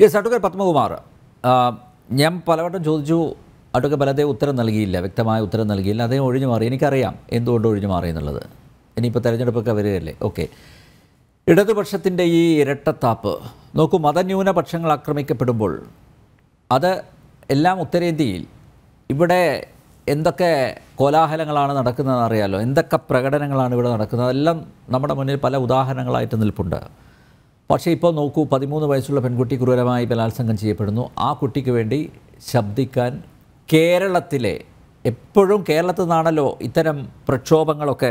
Yes, advocate Padmakumar, ഞാൻ പലവട്ടം ചോദിച്ചു, അഡ്വക്കേറ്റ് ബലദേവ് ഉത്തരം നൽകിയില്ല, വ്യക്തമായ ഉത്തരം നൽകിയില്ല. അദ്ദേഹം ഒഴിഞ്ഞു മാറി. എനിക്കറിയാം എന്തുകൊണ്ട് ഒഴിഞ്ഞു മാറി എന്നുള്ളത്. ഇനിയിപ്പോൾ തെരഞ്ഞെടുപ്പൊക്കെ വരികയല്ലേ. ഓക്കെ, ഇടതുപക്ഷത്തിൻ്റെ ഈ ഇരട്ടത്താപ്പ് നോക്കൂ. മതന്യൂനപക്ഷങ്ങൾ ആക്രമിക്കപ്പെടുമ്പോൾ അത് എല്ലാം ഉത്തരേന്ത്യയിൽ ഇവിടെ എന്തൊക്കെ കോലാഹലങ്ങളാണ് നടക്കുന്നതെന്ന് അറിയാമല്ലോ. എന്തൊക്കെ പ്രകടനങ്ങളാണ് ഇവിടെ നടക്കുന്നത്, അതെല്ലാം നമ്മുടെ മുന്നിൽ പല ഉദാഹരണങ്ങളായിട്ട് നിൽപ്പുണ്ട്. പക്ഷേ ഇപ്പോൾ നോക്കൂ, 13 വയസ്സുള്ള പെൺകുട്ടി ക്രൂരമായി ബലാത്സംഗം ചെയ്യപ്പെടുന്നു. ആ കുട്ടിക്ക് വേണ്ടി ശബ്ദിക്കാൻ കേരളത്തിലെ, എപ്പോഴും കേരളത്തിൽ നിന്നാണല്ലോ ഇത്തരം പ്രക്ഷോഭങ്ങളൊക്കെ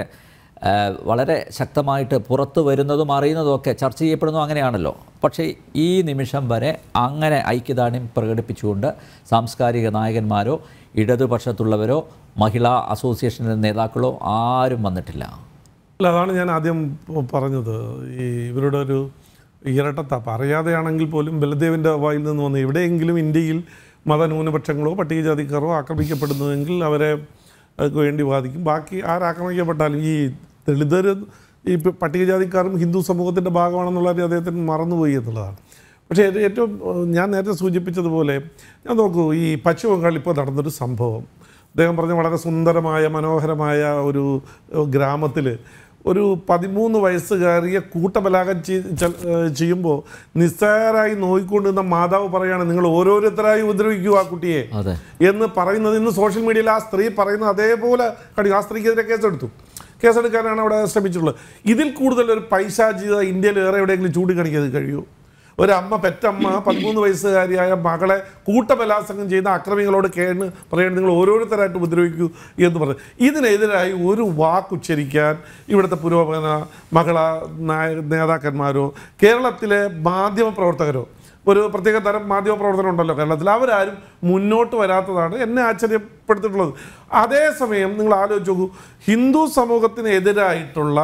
വളരെ ശക്തമായിട്ട് പുറത്തു വരുന്നതും അറിയുന്നതും ഒക്കെ ചർച്ച ചെയ്യപ്പെടുന്നു, അങ്ങനെയാണല്ലോ. പക്ഷേ ഈ നിമിഷം വരെ അങ്ങനെ ഐക്യദാർഢ്യം പ്രകടിപ്പിച്ചുകൊണ്ട് സാംസ്കാരിക നായകന്മാരോ ഇടതുപക്ഷത്തുള്ളവരോ മഹിളാ അസോസിയേഷൻ്റെ നേതാക്കളോ ആരും വന്നിട്ടില്ല. അല്ല, അതാണ് ഞാൻ ആദ്യം പറഞ്ഞത്. ഈ ഇവരുടെ ഒരു ഇരട്ടത്താപ്പ് അറിയാതെയാണെങ്കിൽ പോലും ബലദേവിൻ്റെ വായിൽ നിന്ന് വന്ന് എവിടെയെങ്കിലും ഇന്ത്യയിൽ മതന്യൂനപക്ഷങ്ങളോ പട്ടികജാതിക്കാരോ ആക്രമിക്കപ്പെടുന്നതെങ്കിൽ അവരെ വേണ്ടി വാദിക്കും. ബാക്കി ആരാക്രമിക്കപ്പെട്ടാലും ഈ ദളിതർ, ഈ പട്ടികജാതിക്കാരും ഹിന്ദു സമൂഹത്തിൻ്റെ ഭാഗമാണെന്നുള്ളത് അദ്ദേഹത്തിന് മറന്നുപോയി എന്നുള്ളതാണ്. പക്ഷേ ഏറ്റവും ഞാൻ നേരത്തെ സൂചിപ്പിച്ചതുപോലെ ഞാൻ നോക്കൂ, ഈ പശ്ചിമ ബംഗാളിൽ ഇപ്പോൾ നടന്നൊരു സംഭവം, അദ്ദേഹം പറഞ്ഞ വളരെ സുന്ദരമായ മനോഹരമായ ഒരു ഗ്രാമത്തിൽ ഒരു 13 വയസ്സുകാരിയെ കൂട്ടബലാകം ചെയ്യുമ്പോൾ നിസ്സാരായി നോക്കിക്കൊണ്ടിരുന്ന മാതാവ് പറയുകയാണ്, നിങ്ങൾ ഓരോരുത്തരായി ഉപദ്രവിക്കൂ ആ കുട്ടിയെ എന്ന് പറയുന്നത്. ഇന്ന് സോഷ്യൽ മീഡിയയിൽ ആ സ്ത്രീ പറയുന്നത് അതേപോലെ കടി. ആ സ്ത്രീക്കെതിരെ കേസെടുക്കാനാണ് അവിടെ ശ്രമിച്ചിട്ടുള്ളത്. ഇതിൽ കൂടുതൽ ഒരു പൈശാചികത ഇന്ത്യയിൽ വേറെ എവിടെയെങ്കിലും ചൂണ്ടിക്കാണിക്കാൻ കഴിയുമോ? ഒരമ്മ, പെറ്റമ്മ 13 വയസ്സുകാരിയായ മകളെ കൂട്ടബലാത്സംഗം ചെയ്ത അക്രമികളോട് പറയുന്നത് നിങ്ങൾ ഓരോരുത്തരായിട്ട് ഉപദ്രവിക്കൂ എന്ന് പറഞ്ഞു. ഇതിനെതിരായി ഒരു വാക്കുച്ചരിക്കാൻ ഇവിടുത്തെ പുരോഗമന മഹിളാ നേതാക്കന്മാരോ കേരളത്തിലെ മാധ്യമപ്രവർത്തകരോ, ഒരു പ്രത്യേക തരം മാധ്യമപ്രവർത്തനം ഉണ്ടല്ലോ കേരളത്തിൽ, അവരാരും മുന്നോട്ട് വരാത്തതാണ് എന്നെ ആശ്ചര്യപ്പെടുത്തിയിട്ടുള്ളത്. അതേസമയം നിങ്ങൾ ആലോചിച്ച് നോക്കൂ, ഹിന്ദു സമൂഹത്തിനെതിരായിട്ടുള്ള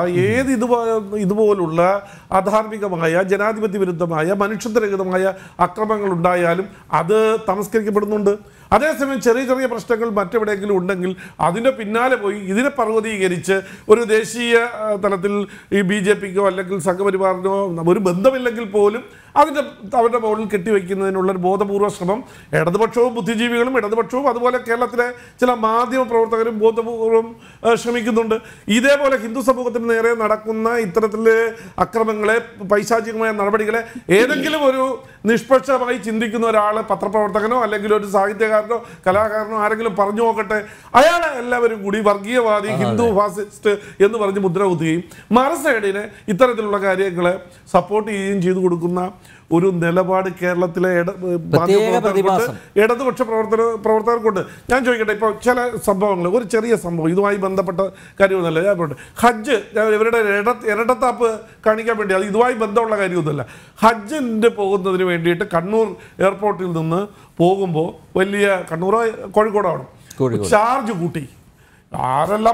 ഇതുപോലുള്ള അധാർമികമായ, ജനാധിപത്യ വിരുദ്ധമായ, മനുഷ്യത്വരഹിതമായ അക്രമങ്ങൾ ഉണ്ടായാലും അത് തമസ്കരിക്കപ്പെടുന്നുണ്ട്. അതേസമയം ചെറിയ ചെറിയ പ്രശ്നങ്ങൾ മറ്റെവിടെയെങ്കിലും ഉണ്ടെങ്കിൽ അതിൻ്റെ പിന്നാലെ പോയി ഇതിനെ പർവ്വതീകരിച്ച് ഒരു ദേശീയ തലത്തിൽ ഈ BJPക്കോ അല്ലെങ്കിൽ സംഘപരിവാറിനോ ഒരു ബന്ധമില്ലെങ്കിൽ പോലും അവരുടെ മുകളിൽ കെട്ടിവെക്കുന്നതിനുള്ളൊരു ബോധപൂർവ്വ ശ്രമം ഇടതുപക്ഷവും ബുദ്ധിജീവികളും ഇടതുപക്ഷവും അതുപോലെ കേരളത്തിലെ ചില മാധ്യമ പ്രവർത്തകരും ബോധപൂർവ്വം ശ്രമിക്കുന്നുണ്ട്. ഇതേപോലെ ഹിന്ദു സമൂഹത്തിന് നേരെ നടക്കുന്ന ഇത്തരത്തിലെ അക്രമങ്ങളെ, പൈശാചികമായ നടപടികളെ ഏതെങ്കിലും ഒരു നിഷ്പക്ഷമായി ചിന്തിക്കുന്ന ഒരാൾ, പത്രപ്രവർത്തകനോ അല്ലെങ്കിൽ ഒരു സാഹിത്യകാരനോ കലാകാരനോ ആരെങ്കിലും പറഞ്ഞു നോക്കട്ടെ, അയാളെ എല്ലാവരും കൂടി വർഗീയവാദി, ഹിന്ദു ഫാസിസ്റ്റ് എന്ന് പറഞ്ഞ് മുദ്ര കുത്തുകയും മറുസൈഡിനെ ഇത്തരത്തിലുള്ള കാര്യങ്ങളെ സപ്പോർട്ട് ചെയ്യുകയും ചെയ്തു കൊടുക്കുന്ന ഒരു നിലപാട് കേരളത്തിലെ ഇടതുപക്ഷ പ്രവർത്തകർക്കുണ്ട്. ഞാൻ ചോദിക്കട്ടെ, ഇപ്പോൾ ചില സംഭവങ്ങൾ, ഒരു ചെറിയ സംഭവം ഇതുമായി ബന്ധപ്പെട്ട കാര്യമൊന്നുമല്ല, ഞാൻ പറയട്ടെ, ഹജ്ജ് ഇവരുടെ ഇരട്ടത്താപ്പ് കാണിക്കാൻ വേണ്ടി, അത് ഇതുമായി ബന്ധമുള്ള കാര്യമൊന്നുമല്ല. ഹജ്ജിൻ്റെ പോകുന്നതിന് വേണ്ടിയിട്ട് കണ്ണൂർ എയർപോർട്ടിൽ നിന്ന് പോകുമ്പോൾ വലിയ, കണ്ണൂർ കോഴിക്കോടാണ്, ചാർജ് കൂട്ടി. ആരെല്ലാം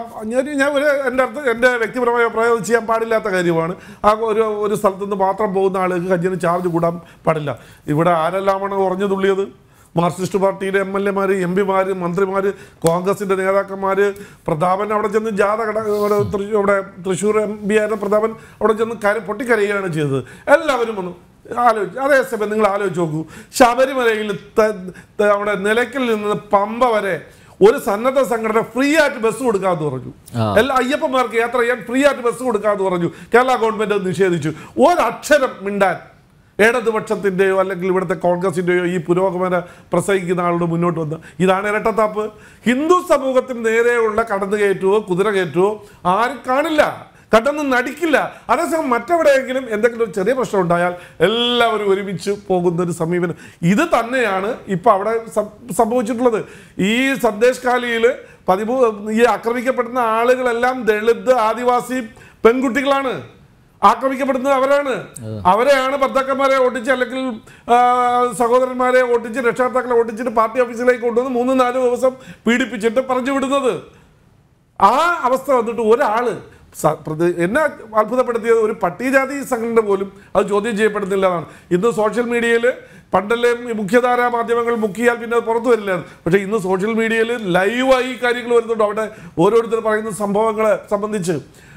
എൻ്റെ വ്യക്തിപരമായ അഭിപ്രായം ചെയ്യാൻ പാടില്ലാത്ത കാര്യമാണ്. ആ ഒരു സ്ഥലത്തു നിന്ന് മാത്രം പോകുന്ന ആളുകൾക്ക് ഹജ്ജിന് ചാർജ് കൂടാൻ പാടില്ല. ഇവിടെ ആരെല്ലാമാണ് ഉറഞ്ഞു തുള്ളിയത്? മാർക്സിസ്റ്റ് പാർട്ടിയുടെ MLA മാർ, MP മാർ, മന്ത്രിമാർ, കോൺഗ്രസിൻ്റെ നേതാക്കന്മാർ. പ്രതാപൻ അവിടെ ചെന്ന് ഇവിടെ തൃശ്ശൂർ MP ആയിരുന്ന പ്രതാപൻ അവിടെ ചെന്ന് പൊട്ടിക്കരയുകയാണ് ചെയ്തത്. എല്ലാവരും വന്നു ആലോചിച്ചു. അതേസമയം നിങ്ങൾ ആലോചിച്ച് നോക്കൂ, ശബരിമലയിൽ അവിടെ നിലയ്ക്കൽ നിന്ന് പമ്പ വരെ ഒരു സന്നദ്ധ സംഘടന ഫ്രീ ആയിട്ട് ബസ് കൊടുക്കാമെന്ന് പറഞ്ഞു. എല്ലാ അയ്യപ്പന്മാർക്ക് യാത്ര ചെയ്യാൻ ഫ്രീ ആയിട്ട് ബസ് കൊടുക്കാമെന്ന് പറഞ്ഞു. കേരള ഗവൺമെൻറ് നിഷേധിച്ചു. ഒരക്ഷരം മിണ്ടാൻ ഇടതുപക്ഷത്തിൻ്റെയോ അല്ലെങ്കിൽ ഇവിടുത്തെ കോൺഗ്രസിൻ്റെയോ ഈ പുരോഗമന പ്രസംഗിക്കുന്ന ആളുടെ മുന്നോട്ട് വന്ന്. ഇതാണ് ഇരട്ടത്താപ്പ്. ഹിന്ദു സമൂഹത്തിന് നേരെയുള്ള കടന്നുകയറ്റമോ കുതിരകയറ്റമോ ആരും കാണില്ല, കടന്ന് നടിക്കില്ല. അതേസമയം മറ്റെവിടെയെങ്കിലും എന്തെങ്കിലും ഒരു ചെറിയ പ്രശ്നം ഉണ്ടായാൽ എല്ലാവരും ഒരുമിച്ച് പോകുന്നൊരു സമീപനം. ഇത് തന്നെയാണ് ഇപ്പം അവിടെ സംഭവിച്ചിട്ടുള്ളത്. ഈ സന്ദേശ് കാലിയിൽ ഈ ആക്രമിക്കപ്പെടുന്ന ആളുകളെല്ലാം ദളിത്, ആദിവാസി പെൺകുട്ടികളാണ്. ആക്രമിക്കപ്പെടുന്നത് അവരെയാണ് ഭർത്താക്കന്മാരെ ഓട്ടിച്ച് അല്ലെങ്കിൽ സഹോദരന്മാരെ ഓട്ടിച്ച് രക്ഷകർത്താക്കളെ ഓട്ടിച്ചിട്ട് പാർട്ടി ഓഫീസിലേക്ക് കൊണ്ടുവന്ന് 3-4 ദിവസം പീഡിപ്പിച്ചിട്ട് പറഞ്ഞു വിടുന്നത്. ആ അവസ്ഥ വന്നിട്ട് ഒരാൾ, എന്നെ അത്ഭുതപ്പെടുത്തിയത് ഒരു പട്ടികജാതി സംഘടന പോലും അത് ചോദ്യം ചെയ്യപ്പെടുന്നില്ലതാണ്. ഇന്ന് സോഷ്യൽ മീഡിയയിൽ, പണ്ടല്ലേ മുഖ്യധാരാ മാധ്യമങ്ങൾ മുക്കിയാൽ പിന്നെ അത് പുറത്തു വരില്ലായിരുന്നു, പക്ഷേ ഇന്ന് സോഷ്യൽ മീഡിയയിൽ ലൈവായി കാര്യങ്ങൾ വരുന്നുണ്ട്. അവിടെ ഓരോരുത്തർ പറയുന്ന സംഭവങ്ങളെ സംബന്ധിച്ച്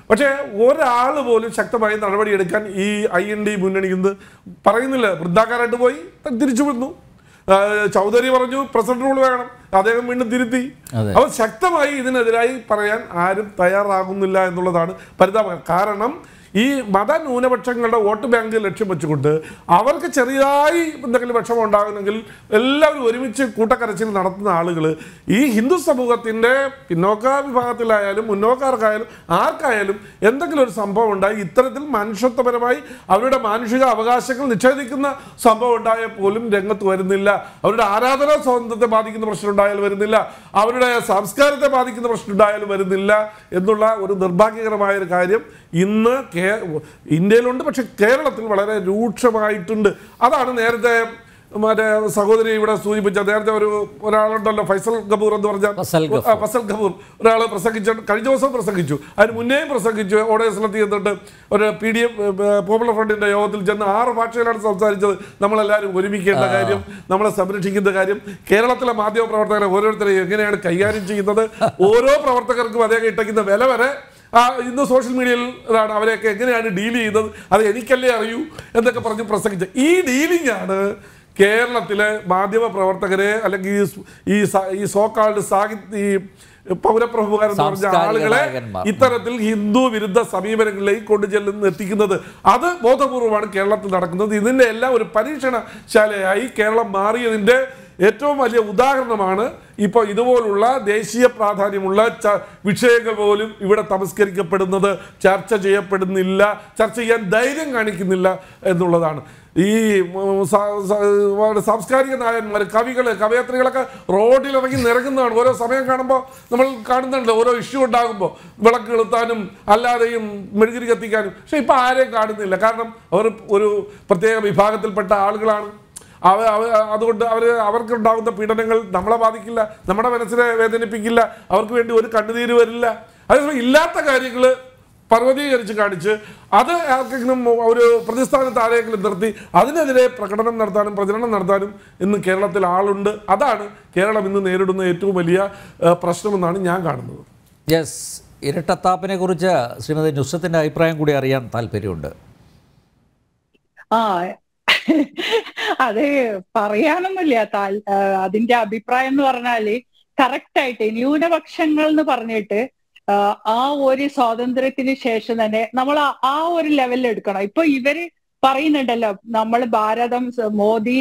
പക്ഷേ ഒരാൾ പോലും ശക്തമായി നടപടിയെടുക്കാൻ ഈ IND മുന്നണി ഇന്ന് പറയുന്നില്ല. വൃദ്ധാക്കാരായിട്ട് പോയി തിരിച്ചു വിടുന്നു. ചൗധരി പറഞ്ഞു പ്രസിഡന്റ് റൂൾ വേണം, അദ്ദേഹം വീണ്ടും തിരുത്തി. അപ്പോൾ ശക്തമായി ഇതിനെതിരായി പറയാൻ ആരും തയ്യാറാകുന്നില്ല എന്നുള്ളതാണ് പരിതാപകരം. കാരണം ഈ മതന്യൂനപക്ഷങ്ങളുടെ വോട്ട് ബാങ്ക് ലക്ഷ്യം വെച്ചുകൊണ്ട് അവർക്ക് ചെറിയതായി എന്തെങ്കിലും വിഷമം ഉണ്ടാകുന്നെങ്കിൽ എല്ലാവരും ഒരുമിച്ച് കൂട്ടക്കരച്ചിൽ നടത്തുന്ന ആളുകൾ ഈ ഹിന്ദു സമൂഹത്തിൻ്റെ പിന്നോക്ക വിഭാഗത്തിലായാലും മുന്നോക്കാർക്കായാലും ആർക്കായാലും എന്തെങ്കിലും ഒരു സംഭവം ഉണ്ടായി ഇത്തരത്തിൽ മനുഷ്യത്വപരമായി അവരുടെ മാനുഷിക അവകാശങ്ങൾ നിഷേധിക്കുന്ന സംഭവം ഉണ്ടായാൽ പോലും രംഗത്ത് വരുന്നില്ല. അവരുടെ ആരാധനാ സ്വാതന്ത്ര്യത്തെ ബാധിക്കുന്ന പ്രശ്നം ഉണ്ടായാലും വരുന്നില്ല, അവരുടെ സംസ്കാരത്തെ ബാധിക്കുന്ന പ്രശ്നം ഉണ്ടായാലും വരുന്നില്ല എന്നുള്ള ഒരു നിർഭാഗ്യകരമായ ഒരു കാര്യം ഇന്ന് ഇന്ത്യയിലുണ്ട്. പക്ഷെ കേരളത്തിൽ വളരെ രൂക്ഷമായിട്ടുണ്ട്. അതാണ് നേരത്തെ മറ്റേ സഹോദരി ഇവിടെ സൂചിപ്പിച്ച നേരത്തെ ഒരാളുണ്ടല്ലോ ഫൈസൽ ഗഫൂർ എന്ന് പറഞ്ഞാൽ ഫസൽ ഗഫൂർ ഒരാൾ പ്രസംഗിച്ചു, കഴിഞ്ഞ ദിവസം പ്രസംഗിച്ചു, അതിന് മുന്നേയും പ്രസംഗിച്ചു. ഓടേസിലെത്തി എന്നിട്ട് ഒരു PDM പോപ്പുലർ ഫ്രണ്ടിന്റെ യോഗത്തിൽ ചെന്ന് 6 ഭാഷയിലാണ് സംസാരിച്ചത്. നമ്മളെല്ലാവരും ഒരുമിക്കേണ്ട കാര്യം, നമ്മളെ സംരക്ഷിക്കുന്ന കാര്യം, കേരളത്തിലെ മാധ്യമ പ്രവർത്തകരെ ഓരോരുത്തരെയും എങ്ങനെയാണ് കൈകാര്യം ചെയ്യുന്നത്, ഓരോ പ്രവർത്തകർക്കും അദ്ദേഹം ഇട്ടയ്ക്കുന്ന വില വരെ ഇന്ന് സോഷ്യൽ മീഡിയയിൽ ഇതാണ്, അവരെയൊക്കെ എങ്ങനെയാണ് ഡീൽ ചെയ്യുന്നത് അത് എനിക്കല്ലേ അറിയൂ എന്നൊക്കെ പറഞ്ഞ് പ്രസംഗിച്ചത്. ഈ ഡീലിംഗ് ആണ് കേരളത്തിലെ മാധ്യമ പ്രവർത്തകരെ അല്ലെങ്കിൽ ഈ സോക്കാൾഡ് സാഹിത്യ പൗരപ്രമുഖരെന്ന് പറഞ്ഞ ആളുകളെ ഇത്തരത്തിൽ ഹിന്ദു വിരുദ്ധ സമീപനങ്ങളിലേക്ക് കൊണ്ടുചെല്ലുന്ന എത്തിക്കുന്നത്. അത് ബോധപൂർവമാണ് കേരളത്തിൽ നടക്കുന്നത്. ഇതിൻ്റെ എല്ലാം ഒരു പരീക്ഷണശാലയായി കേരളം മാറിയതിൻ്റെ ഏറ്റവും വലിയ ഉദാഹരണമാണ് ഇപ്പോൾ ഇതുപോലുള്ള ദേശീയ പ്രാധാന്യമുള്ള വിഷയങ്ങൾ പോലും ഇവിടെ തമസ്കരിക്കപ്പെടുന്നത്, ചർച്ച ചെയ്യപ്പെടുന്നില്ല, ചർച്ച ചെയ്യാൻ ധൈര്യം കാണിക്കുന്നില്ല എന്നുള്ളതാണ്. ഈ സാംസ്കാരിക നായകന്മാർ, കവികൾ, കവയത്രികളൊക്കെ റോഡിലിറങ്ങി നിരങ്ങുന്നതാണ്. ഓരോ സമയം കാണുമ്പോൾ നമ്മൾ കാണുന്നുണ്ട്, ഓരോ ഇഷ്യൂ ഉണ്ടാകുമ്പോൾ വിളക്ക് കൊളുത്താനും അല്ലാതെയും മെഴുകുതിരി കത്തിക്കാനും. പക്ഷെ ഇപ്പം ആരെയും കാണുന്നില്ല. കാരണം അവർ ഒരു പ്രത്യേക വിഭാഗത്തിൽപ്പെട്ട ആളുകളാണ്. അതുകൊണ്ട് അവർക്കുണ്ടാകുന്ന പീഡനങ്ങൾ നമ്മളെ ബാധിക്കില്ല, നമ്മുടെ മനസ്സിനെ വേദനിപ്പിക്കില്ല, അവർക്ക് വേണ്ടി ഒരു കണ്ണുനീര് വരില്ല. അതേസമയം ഇല്ലാത്ത കാര്യങ്ങൾ പർവ്വതീകരിച്ച് കാണിച്ച് അത് ആർക്കെങ്കിലും ഒരു പ്രതിസ്ഥാനത്ത് ആരെങ്കിലും നിർത്തി അതിനെതിരെ പ്രകടനം നടത്താനും പ്രചരണം നടത്താനും ഇന്ന് കേരളത്തിൽ ആളുണ്ട്. അതാണ് കേരളം ഇന്ന് നേരിടുന്ന ഏറ്റവും വലിയ പ്രശ്നമെന്നാണ് ഞാൻ കാണുന്നത്. യെസ്, ഇരട്ടത്താപ്പിനെ കുറിച്ച് ശ്രീമതി നുസ്രത്തിന്റെ അഭിപ്രായം കൂടി അറിയാൻ താല്പര്യമുണ്ട്. അത് പറയാനൊന്നുമില്ല. അതിന്റെ അഭിപ്രായം എന്ന് പറഞ്ഞാല് കറക്റ്റായിട്ട് ന്യൂനപക്ഷങ്ങൾ എന്ന് പറഞ്ഞിട്ട് ആ ഒരു സ്വാതന്ത്ര്യത്തിന് ശേഷം തന്നെ നമ്മൾ ആ ഒരു ലെവലിൽ എടുക്കണം. ഇപ്പൊ ഇവര് പറയുന്നുണ്ടല്ലോ, നമ്മൾ ഭാരതം മോദി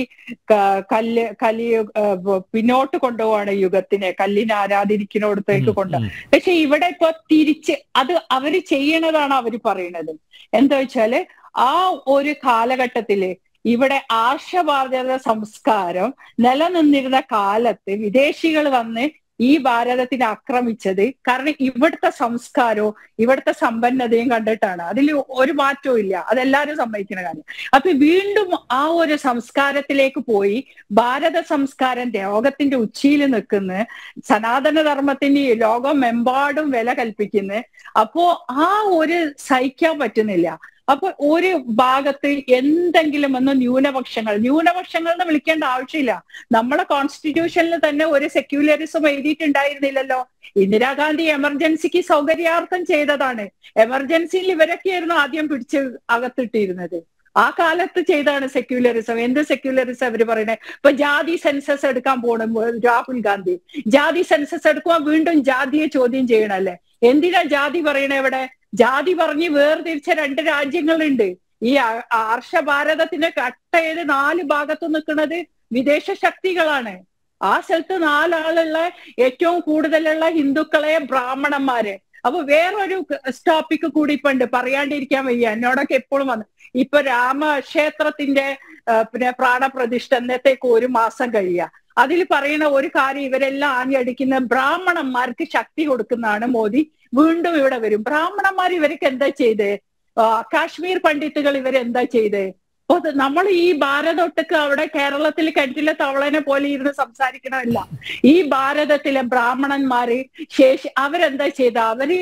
പിന്നോട്ട് കൊണ്ടുപോവാണ് യുഗത്തിനെ, കല്ലിനെ ആരാധിക്കുന്നിടത്തേക്ക് കൊണ്ടുപോകും. പക്ഷെ ഇവിടെ ഇപ്പൊ തിരിച്ച് അത് അവര് ചെയ്യണതാണ് അവര് പറയുന്നത്. എന്താ വെച്ചാല് ആ ഒരു കാലഘട്ടത്തില് ഇവിടെ ആർഷഭാരത സംസ്കാരം നിലനിന്നിരുന്ന കാലത്ത് വിദേശികൾ വന്ന് ഈ ഭാരതത്തിനെ ആക്രമിച്ചത് കാരണം ഇവിടുത്തെ സംസ്കാരവും ഇവിടുത്തെ സമ്പന്നതയും കണ്ടിട്ടാണ്. അതിൽ ഒരു മാറ്റവും ഇല്ല, അതെല്ലാവരും സമ്മതിക്കുന്ന കാര്യം. അപ്പൊ വീണ്ടും ആ ഒരു സംസ്കാരത്തിലേക്ക് പോയി ഭാരത സംസ്കാരം ലോകത്തിന്റെ ഉച്ചിയിൽ നിൽക്കുന്ന സനാതന ധർമ്മത്തിന് ലോകമെമ്പാടും വില കൽപ്പിക്കുന്ന. അപ്പോ ആ ഒരു സഹിക്കാൻ പറ്റുന്നില്ല. അപ്പൊ ഒരു ഭാഗത്ത് എന്തെങ്കിലും ഒന്ന് ന്യൂനപക്ഷങ്ങൾ എന്ന് വിളിക്കേണ്ട ആവശ്യമില്ല. നമ്മളെ കോൺസ്റ്റിറ്റ്യൂഷനിൽ തന്നെ ഒരു സെക്യുലറിസം എഴുതിയിട്ടുണ്ടായിരുന്നില്ലല്ലോ. ഇന്ദിരാഗാന്ധി എമർജൻസിക്ക് സൗകര്യാർത്ഥം ചെയ്തതാണ്. എമർജൻസിയിൽ ഇവരൊക്കെയായിരുന്നു ആദ്യം പിടിച്ച് അകത്തിട്ടിരുന്നത്. ആ കാലത്ത് ചെയ്താണ് സെക്യുലറിസം. എന്ത് സെക്യുലറിസം അവര് പറയുന്നത്? ഇപ്പൊ ജാതി സെൻസസ് എടുക്കാൻ പോണം രാഹുൽ ഗാന്ധി. ജാതി സെൻസസ് എടുക്കുമ്പോൾ വീണ്ടും ജാതിയെ ചോദ്യം ചെയ്യണല്ലേ. എന്തിനാ ജാതി പറയണേ? ഇവിടെ ജാതി പറഞ്ഞ് വേർതിരിച്ച 2 രാജ്യങ്ങളുണ്ട്. ഈ ആർഷഭാരതത്തിന് കട്ട് ചെയ്ത് 4 ഭാഗത്ത് നിൽക്കുന്നത് വിദേശ ശക്തികളാണ്. ആ സ്ഥലത്ത് 4 ആളുള്ള ഏറ്റവും കൂടുതലുള്ള ഹിന്ദുക്കളെ ബ്രാഹ്മണന്മാര്. അപ്പൊ വേറൊരു ടോപ്പിക് കൂടി ഇപ്പൊ ഉണ്ട്, പറയാണ്ടിരിക്കാൻ വയ്യ, എന്നോടൊക്കെ എപ്പോഴും വന്ന്. ഇപ്പൊ രാമക്ഷേത്രത്തിന്റെ പ്രാണപ്രതിഷ്ഠ എന്നത്തേക്ക് 1 മാസം കഴിയുക. അതിൽ പറയുന്ന ഒരു കാര്യം, ഇവരെല്ലാം ആഞ്ഞടിക്കുന്ന ബ്രാഹ്മണന്മാർക്ക് ശക്തി കൊടുക്കുന്നതാണ് മോദി. വീണ്ടും ഇവിടെ വരും. ബ്രാഹ്മണന്മാർ ഇവർക്ക് എന്താ ചെയ്തേ? കാശ്മീർ പണ്ഡിറ്റുകൾ ഇവരെന്താ ചെയ്തേ? അപ്പൊ നമ്മൾ ഈ ഭാരതൊട്ടക്ക് അവിടെ കേരളത്തിൽ കിണറ്റിലെ തവളനെ പോലെ ഇരുന്ന് സംസാരിക്കണമല്ല. ഈ ഭാരതത്തിലെ ബ്രാഹ്മണന്മാര് അവരെന്താ ചെയ്ത? അവര്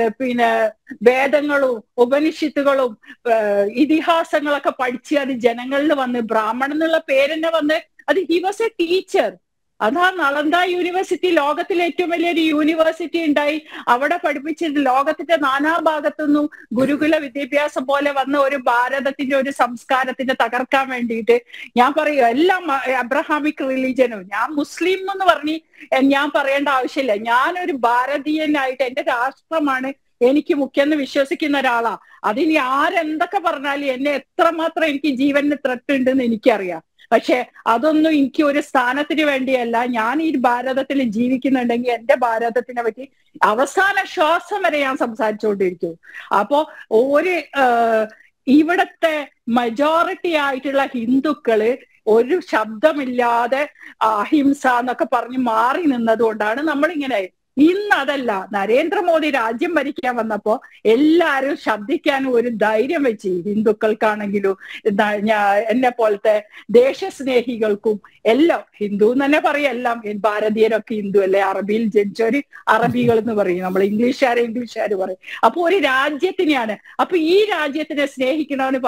വേദങ്ങളും ഉപനിഷത്തുകളും ഇതിഹാസങ്ങളൊക്കെ പഠിച്ച് അത് ജനങ്ങളിൽ വന്ന് ബ്രാഹ്മണൻ എന്നുള്ള പേരെന്നെ വന്ന് അത് ഹി വാസ് എ ടീച്ചർ. അതാ നളന്ദ യൂണിവേഴ്സിറ്റി ലോകത്തിലെ ഏറ്റവും വലിയൊരു യൂണിവേഴ്സിറ്റി ഉണ്ടായി. അവിടെ പഠിപ്പിച്ചിട്ട് ലോകത്തിന്റെ നാനാഭാഗത്തുനിന്നും ഗുരുകുല വിദ്യാഭ്യാസം പോലെ വന്ന ഒരു ഭാരതത്തിന്റെ ഒരു സംസ്കാരത്തിന്റെ തകർക്കാൻ വേണ്ടിയിട്ട് ഞാൻ പറയും എല്ലാം അബ്രഹാമിക് റിലീജനും, ഞാൻ മുസ്ലിം എന്ന് പറഞ്ഞ് ഞാൻ പറയേണ്ട ആവശ്യമില്ല. ഞാനൊരു ഭാരതീയനായിട്ട് എന്റെ രാഷ്ട്രമാണ് എനിക്ക് മുഖ്യെന്ന് വിശ്വസിക്കുന്ന ഒരാളാ. അതിനി ആരെന്തൊക്കെ പറഞ്ഞാലും എന്നെ എത്രമാത്രം എനിക്ക് ജീവന് ത്രെട്ട് ഉണ്ടെന്ന് എനിക്കറിയാം. പക്ഷെ അതൊന്നും എനിക്ക് ഒരു സ്ഥാനത്തിന് വേണ്ടിയല്ല. ഞാൻ ഈ ഭാരതത്തിൽ ജീവിക്കുന്നുണ്ടെങ്കിൽ എന്റെ ഭാരതത്തിനെ പറ്റി അവസാന ശ്വാസം വരെ ഞാൻ സംസാരിച്ചുകൊണ്ടിരിക്കും. അപ്പോ ഒരു ഇവിടത്തെ മജോറിറ്റി ആയിട്ടുള്ള ഹിന്ദുക്കള് ഒരു ശബ്ദമില്ലാതെ അഹിംസ എന്നൊക്കെ പറഞ്ഞ് മാറി നിന്നതുകൊണ്ടാണ് നമ്മളിങ്ങനെ. ഇന്ന് അതല്ല, നരേന്ദ്രമോദി രാജ്യം ഭരിക്കാൻ വന്നപ്പോ എല്ലാരും ശബ്ദിക്കാനും ഒരു ധൈര്യം വെച്ച്, ഹിന്ദുക്കൾക്കാണെങ്കിലും എന്നെ പോലത്തെ ദേശസ്നേഹികൾക്കും എല്ലാം. ഹിന്ദു എന്ന് തന്നെ പറയും, എല്ലാം ഭാരതീയരൊക്കെ ഹിന്ദു അല്ലേ, അറബിയിൽ ജനിച്ചവര് അറബികൾ എന്ന് പറയും, നമ്മൾ ഇംഗ്ലീഷുകാർ പറയും. അപ്പൊ ഒരു രാജ്യത്തിനെയാണ്. അപ്പൊ ഈ രാജ്യത്തിനെ സ്നേഹിക്കണവന്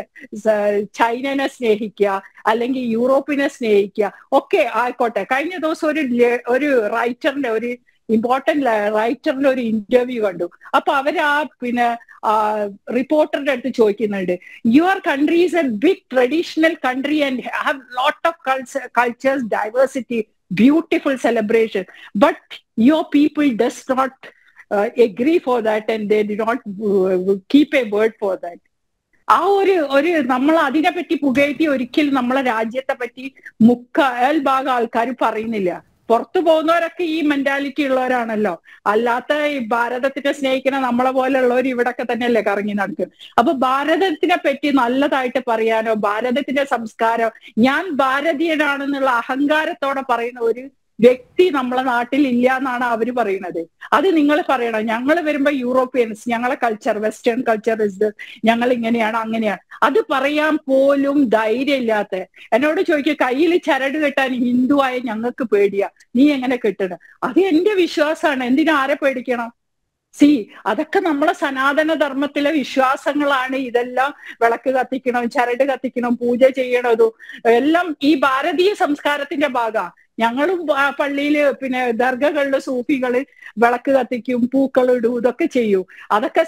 ചൈനനെ സ്നേഹിക്കുക, അല്ലെങ്കിൽ യൂറോപ്പിനെ സ്നേഹിക്കുക ഒക്കെ ആയിക്കോട്ടെ. കഴിഞ്ഞ ദിവസം ഒരു റൈറ്ററിന്റെ ഒരു ഇമ്പോർട്ടന്റ് റൈറ്ററിന്റെ ഒരു ഇന്റർവ്യൂ കണ്ടു. അപ്പൊ അവര് റിപ്പോർട്ടറിന്റെ അടുത്ത് ചോദിക്കുന്നുണ്ട്, your country is a big traditional country and have lot of cultures, diversity, beautiful celebration, but your people does not agree for that and they do not keep a word for that. ആ ഒരു നമ്മൾ അതിനെപ്പറ്റി പുകഴ്ത്തി ഒരിക്കലും നമ്മളെ രാജ്യത്തെ പറ്റി മുക്കാൽ ഭാഗം ആൾക്കാർ പറയുന്നില്ല. പുറത്തു പോകുന്നവരൊക്കെ ഈ മെന്റാലിറ്റി ഉള്ളവരാണല്ലോ. അല്ലാത്ത ഈ ഭാരതത്തിനെ സ്നേഹിക്കുന്ന നമ്മളെ പോലെയുള്ളവർ ഇവിടൊക്കെ തന്നെയല്ലേ കറങ്ങി നടക്കും. അപ്പൊ ഭാരതത്തിനെ പറ്റി നല്ലതായിട്ട് പറയാനോ, ഭാരതത്തിന്റെ സംസ്കാരം, ഞാൻ ഭാരതീയനാണെന്നുള്ള അഹങ്കാരത്തോടെ പറയുന്ന ഒരു വ്യക്തി നമ്മളെ നാട്ടിൽ ഇല്ല എന്നാണ് അവര് പറയുന്നത്. അത് നിങ്ങൾ പറയണം. ഞങ്ങൾ വരുമ്പോ യൂറോപ്യൻസ്, ഞങ്ങളെ കൾച്ചർ, വെസ്റ്റേൺ കൾച്ചർ ഇസ് ഞങ്ങൾ ഇങ്ങനെയാണ് അങ്ങനെയാണ്, അത് പറയാൻ പോലും ധൈര്യമില്ലാത്ത എന്നോട് ചോദിക്കുക, കയ്യിൽ ചരട് കെട്ടാൻ ഹിന്ദുവായ ഞങ്ങൾക്ക് പേടിയാ, നീ എങ്ങനെ കെട്ടണം? അത് എന്റെ വിശ്വാസമാണ്, എന്തിനാ ആരെ പേടിക്കണം? അതൊക്കെ നമ്മളെ സനാതന ധർമ്മത്തിലെ വിശ്വാസങ്ങളാണ്. ഇതെല്ലാം വിളക്ക് കത്തിക്കണം, ചരട് കത്തിക്കണം, പൂജ ചെയ്യണതും എല്ലാം ഈ ഭാരതീയ സംസ്കാരത്തിന്റെ ഭാഗമാണ്. ഞങ്ങളും പള്ളിയിൽ ദർഗകളില് സൂഫികള് വിളക്ക് കത്തിക്കും, പൂക്കളിടും, ഇതൊക്കെ ചെയ്യും. അതൊക്കെ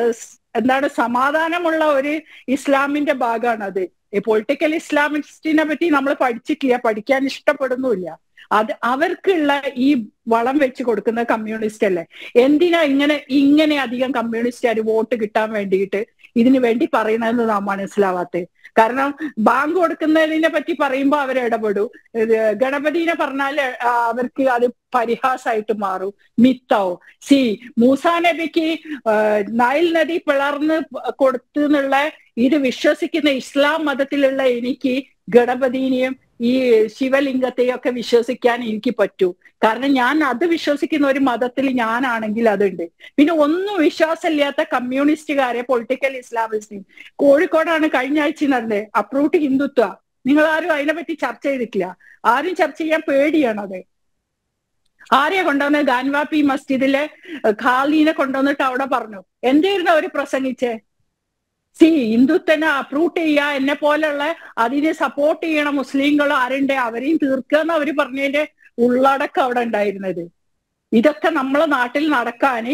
സമാധാനമുള്ള ഒരു ഇസ്ലാമിന്റെ ഭാഗമാണ് അത്. പൊളിറ്റിക്കൽ ഇസ്ലാമിസ്റ്റിനെ പറ്റി നമ്മൾ പഠിച്ചിട്ടില്ല, പഠിക്കാൻ ഇഷ്ടപ്പെടുന്നുമില്ല. അത് അവർക്കുള്ള ഈ വളം വെച്ച് കൊടുക്കുന്ന കമ്മ്യൂണിസ്റ്റ് അല്ലേ. എന്തിനാ ഇങ്ങനെ അധികം കമ്മ്യൂണിസ്റ്റുകാർ വോട്ട് കിട്ടാൻ വേണ്ടിയിട്ട് ഇതിനു വേണ്ടി പറയുന്നതെന്ന് നാം മനസ്സിലാവാത്തത്. കാരണം ബാങ്ക് കൊടുക്കുന്നതിനെ പറ്റി പറയുമ്പോൾ അവർ ഇടപെടും, ഗണപതിനെ പറഞ്ഞാൽ അവർക്ക് അത് പരിഹാസമായിട്ട് മാറും, മിത്താവും. മൂസാ നബിക്ക് നൈൽ നദി പിളർന്ന് കൊടുത്തു എന്നുള്ള ഇത് വിശ്വസിക്കുന്ന ഇസ്ലാം മതത്തിലുള്ള എനിക്ക് ഗണപതിനെയും ഈ ശിവലിംഗത്തെയും ഒക്കെ വിശ്വസിക്കാൻ എനിക്ക് പറ്റൂ. കാരണം ഞാൻ അത് വിശ്വസിക്കുന്ന ഒരു മതത്തിൽ ഞാനാണെങ്കിൽ അതുണ്ട്. പിന്നെ ഒന്നും വിശ്വാസമില്ലാത്ത കമ്മ്യൂണിസ്റ്റുകാരെ, പൊളിറ്റിക്കൽ ഇസ്ലാമിസ്റ്റ് കോഴിക്കോടാണ് കഴിഞ്ഞ ആഴ്ച നടന്നത് അപ്രൂവ്ഡ് ഹിന്ദുത്വ. നിങ്ങൾ ആരും അതിനെപ്പറ്റി ചർച്ച ചെയ്തിട്ടില്ല, ആരും ചർച്ച ചെയ്യാൻ പേടിയാണത്. ആരെയാ കൊണ്ടുവന്നത്? ഗാൻവാപ്പി മസ്ജിദിലെ ഖാലിനെ കൊണ്ടുവന്നിട്ട് അവിടെ പറഞ്ഞു. എന്തായിരുന്നു അവര് പ്രസംഗിച്ചേ? ഹിന്ദുത്വനെ അപ്രൂവ് ചെയ്യുക, എന്നെ പോലുള്ള അതിനെ സപ്പോർട്ട് ചെയ്യണ മുസ്ലിങ്ങൾ ആരുണ്ട് അവരെയും തീർക്കുക എന്ന് അവര് പറഞ്ഞതിന്റെ ഉള്ളടക്കം അവിടെ ഉണ്ടായിരുന്നത്. ഇതൊക്കെ നമ്മളെ നാട്ടിൽ നടക്കാന്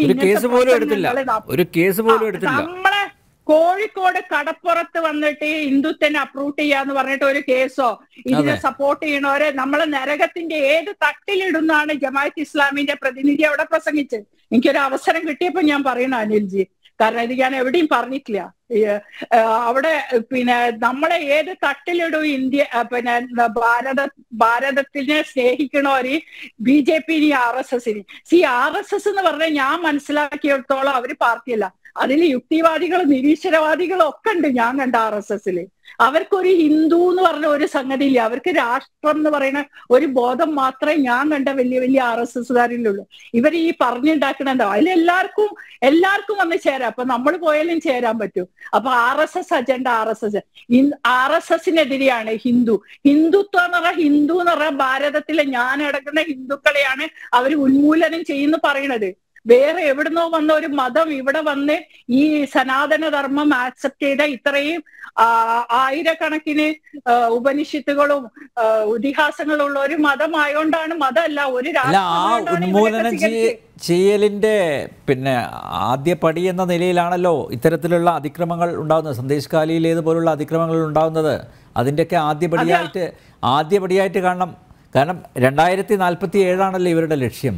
നമ്മളെ കോഴിക്കോട് കടപ്പുറത്ത് വന്നിട്ട് ഹിന്ദുത്വനെ അപ്രൂവ് ചെയ്യാന്ന് പറഞ്ഞിട്ട് ഒരു കേസോ ഇതിനെ സപ്പോർട്ട് ചെയ്യണവരെ നമ്മളെ നരകത്തിന്റെ ഏത് തട്ടിലിടുന്നാണ് ജമാഅത്ത് ഇസ്ലാമിന്റെ പ്രതിനിധി അവിടെ പ്രസംഗിച്ചത്. എനിക്കൊരു അവസരം കിട്ടിയപ്പോ ഞാൻ പറയണ അനിൽജി, കാരണം ഇത് ഞാൻ എവിടെയും പറഞ്ഞിട്ടില്ല. അവിടെ നമ്മളെ ഏത് തട്ടിലിടും ഇന്ത്യ ഭാരതത്തിനെ സ്നേഹിക്കണവര് BJP RSS. RSS എന്ന് പറഞ്ഞാൽ ഞാൻ മനസ്സിലാക്കിയിടത്തോളം അവര് പാർട്ടിയല്ല, അതിൽ യുക്തിവാദികളും നിരീശ്വരവാദികളും ഒക്കെ ഉണ്ട് ഞാൻ കണ്ട RSSല്. അവർക്കൊരു ഹിന്ദു എന്ന് പറഞ്ഞ ഒരു സംഗതി ഇല്ല, അവർക്ക് രാഷ്ട്രം എന്ന് പറയുന്ന ഒരു ബോധം മാത്രമേ ഞാൻ കണ്ട വലിയ വലിയ RSSകാരിലുള്ളൂ. ഇവർ ഈ പറഞ്ഞുണ്ടാക്കണെന്തോ എല്ലാവർക്കും വന്ന് ചേരാം. അപ്പൊ നമ്മൾ പോയാലും ചേരാൻ പറ്റും. അപ്പൊ RSS അജണ്ട, RSSനെതിരെയാണ് ഹിന്ദുത്വം എന്ന് പറഞ്ഞാൽ ഭാരതത്തിലെ ഞാൻ അടക്കുന്ന ഹിന്ദുക്കളെയാണ് അവർ ഉന്മൂലനം ചെയ്യുന്നു പറയണത്. വേറെ എവിടുന്നോ വന്ന ഒരു മതം ഇവിടെ വന്ന് ഈ സനാതന ധർമ്മം ആക്സെപ്റ്റ് ചെയ്ത ഇത്രയും ആയിരക്കണക്കിന് ഉപനിഷത്തുകളും ഇതിഹാസങ്ങളും ഉള്ള ഒരു മതമായോണ്ടാണ്, മതമല്ല ഒരു ഉന്മൂലനം ചെയ്യലിന്റെ പിന്നെ ആദ്യ പടി എന്ന നിലയിലാണല്ലോ ഇത്തരത്തിലുള്ള അതിക്രമങ്ങൾ ഉണ്ടാകുന്നത്, സന്ദേശകാലിയിലേതുപോലുള്ള അതിക്രമങ്ങൾ ഉണ്ടാകുന്നത്. അതിൻ്റെയൊക്കെ ആദ്യപടിയായിട്ട് കാണണം. കാരണം 2047 ഇവരുടെ ലക്ഷ്യം.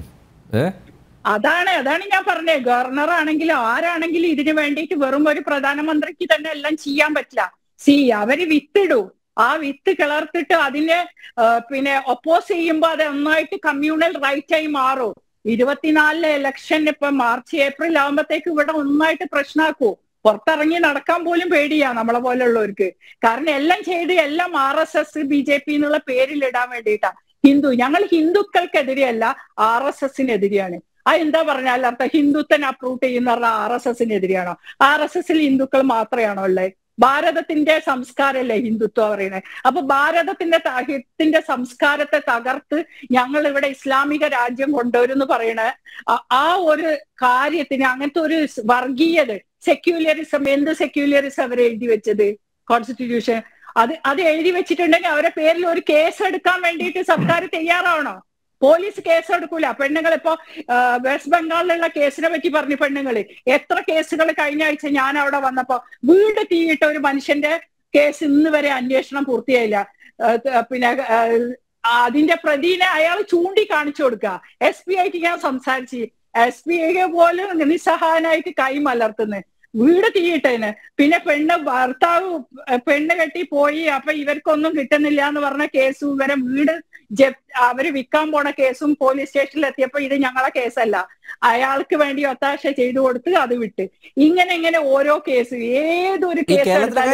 അതാണ് ഞാൻ പറഞ്ഞത്. ഗവർണർ ആണെങ്കിലും ആരാണെങ്കിലും ഇതിനു വേണ്ടിയിട്ട് വെറും ഒരു പ്രധാനമന്ത്രിക്ക് തന്നെ എല്ലാം ചെയ്യാൻ പറ്റില്ല. അവര് വിത്തിടൂ, ആ വിത്ത് കിളർത്തിട്ട് അതിനെ പിന്നെ ഒപ്പോസ് ചെയ്യുമ്പോൾ അത് ഒന്നായിട്ട് കമ്മ്യൂണൽ റൈറ്റായി മാറും. 24 ഇലക്ഷൻ ഇപ്പൊ മാർച്ച് ഏപ്രിൽ ആകുമ്പോഴത്തേക്ക് ഇവിടെ ഒന്നായിട്ട് പ്രശ്നമാക്കൂ. പുറത്തിറങ്ങി നടക്കാൻ പോലും പേടിയാ നമ്മളെ പോലുള്ളവർക്ക്. കാരണം എല്ലാം ചെയ്ത് എല്ലാം RSS BJP എന്നുള്ള പേരിലിടാൻ വേണ്ടിയിട്ടാ. ഞങ്ങൾ ഹിന്ദുക്കൾക്കെതിരെയല്ല, RSSനെതിരെയാണ്. എന്താ പറഞ്ഞാൽ അർത്ഥം? ഹിന്ദുത്വനെ അപ്രൂവ് ചെയ്യുന്ന RSSനെതിരെയാണോ? RSSൽ ഹിന്ദുക്കൾ മാത്രമാണോ ഉള്ളത്? ഭാരതത്തിന്റെ സംസ്കാരമല്ലേ ഹിന്ദുത്വം പറയുന്നത്. അപ്പൊ ഭാരതത്തിന്റെ സംസ്കാരത്തെ തകർത്ത് ഞങ്ങൾ ഇവിടെ ഇസ്ലാമിക രാജ്യം കൊണ്ടുവരുമെന്ന് പറയണ ആ ഒരു കാര്യത്തിന് അങ്ങനത്തെ ഒരു വർഗീയത, സെക്യുലറിസം, എന്ത് സെക്യുലറിസം അവർ എഴുതി വെച്ചത്? കോൺസ്റ്റിറ്റ്യൂഷൻ അത് എഴുതി വെച്ചിട്ടുണ്ടെങ്കിൽ അവരെ പേരിൽ ഒരു കേസ് എടുക്കാൻ വേണ്ടിയിട്ട് സർക്കാർ തയ്യാറാവണോ? പോലീസ് കേസ് എടുക്കൂല. പെണ്ണുങ്ങൾ ഇപ്പോ വെസ്റ്റ് ബംഗാളിലുള്ള കേസിനെ പറ്റി പറഞ്ഞു. പെണ്ണുങ്ങൾ എത്ര കേസുകൾ കഴിഞ്ഞ ആഴ്ച ഞാൻ അവിടെ വന്നപ്പോ വീട് തീയിട്ട ഒരു മനുഷ്യന്റെ കേസ് ഇന്ന് വരെ അന്വേഷണം പൂർത്തിയായില്ല. പിന്നെ അതിന്റെ പ്രതിനെ അയാൾ ചൂണ്ടിക്കാണിച്ചു കൊടുക്കുക. SP ആയിട്ട് ഞാൻ സംസാരിച്ച് SP പോലും നിസ്സഹായനായിട്ട് കൈ മലർത്തുന്നത്. വീട് തീയിട്ടേന്. പിന്നെ ഭർത്താവ് പെണ്ണ് കെട്ടി പോയി, അപ്പൊ ഇവർക്കൊന്നും കിട്ടുന്നില്ല എന്ന് പറഞ്ഞ കേസും ഇവരെ വീട് അവര് വിൽക്കാൻ പോണ കേസും പോലീസ് സ്റ്റേഷനിൽ എത്തിയപ്പോ ഇത് ഞങ്ങളെ കേസല്ല, അയാൾക്ക് വേണ്ടി ഒത്താശ ചെയ്തു കൊടുത്ത് അത് വിട്ട്. ഇങ്ങനെ ഓരോ കേസ്, ഏതൊരു കേസ്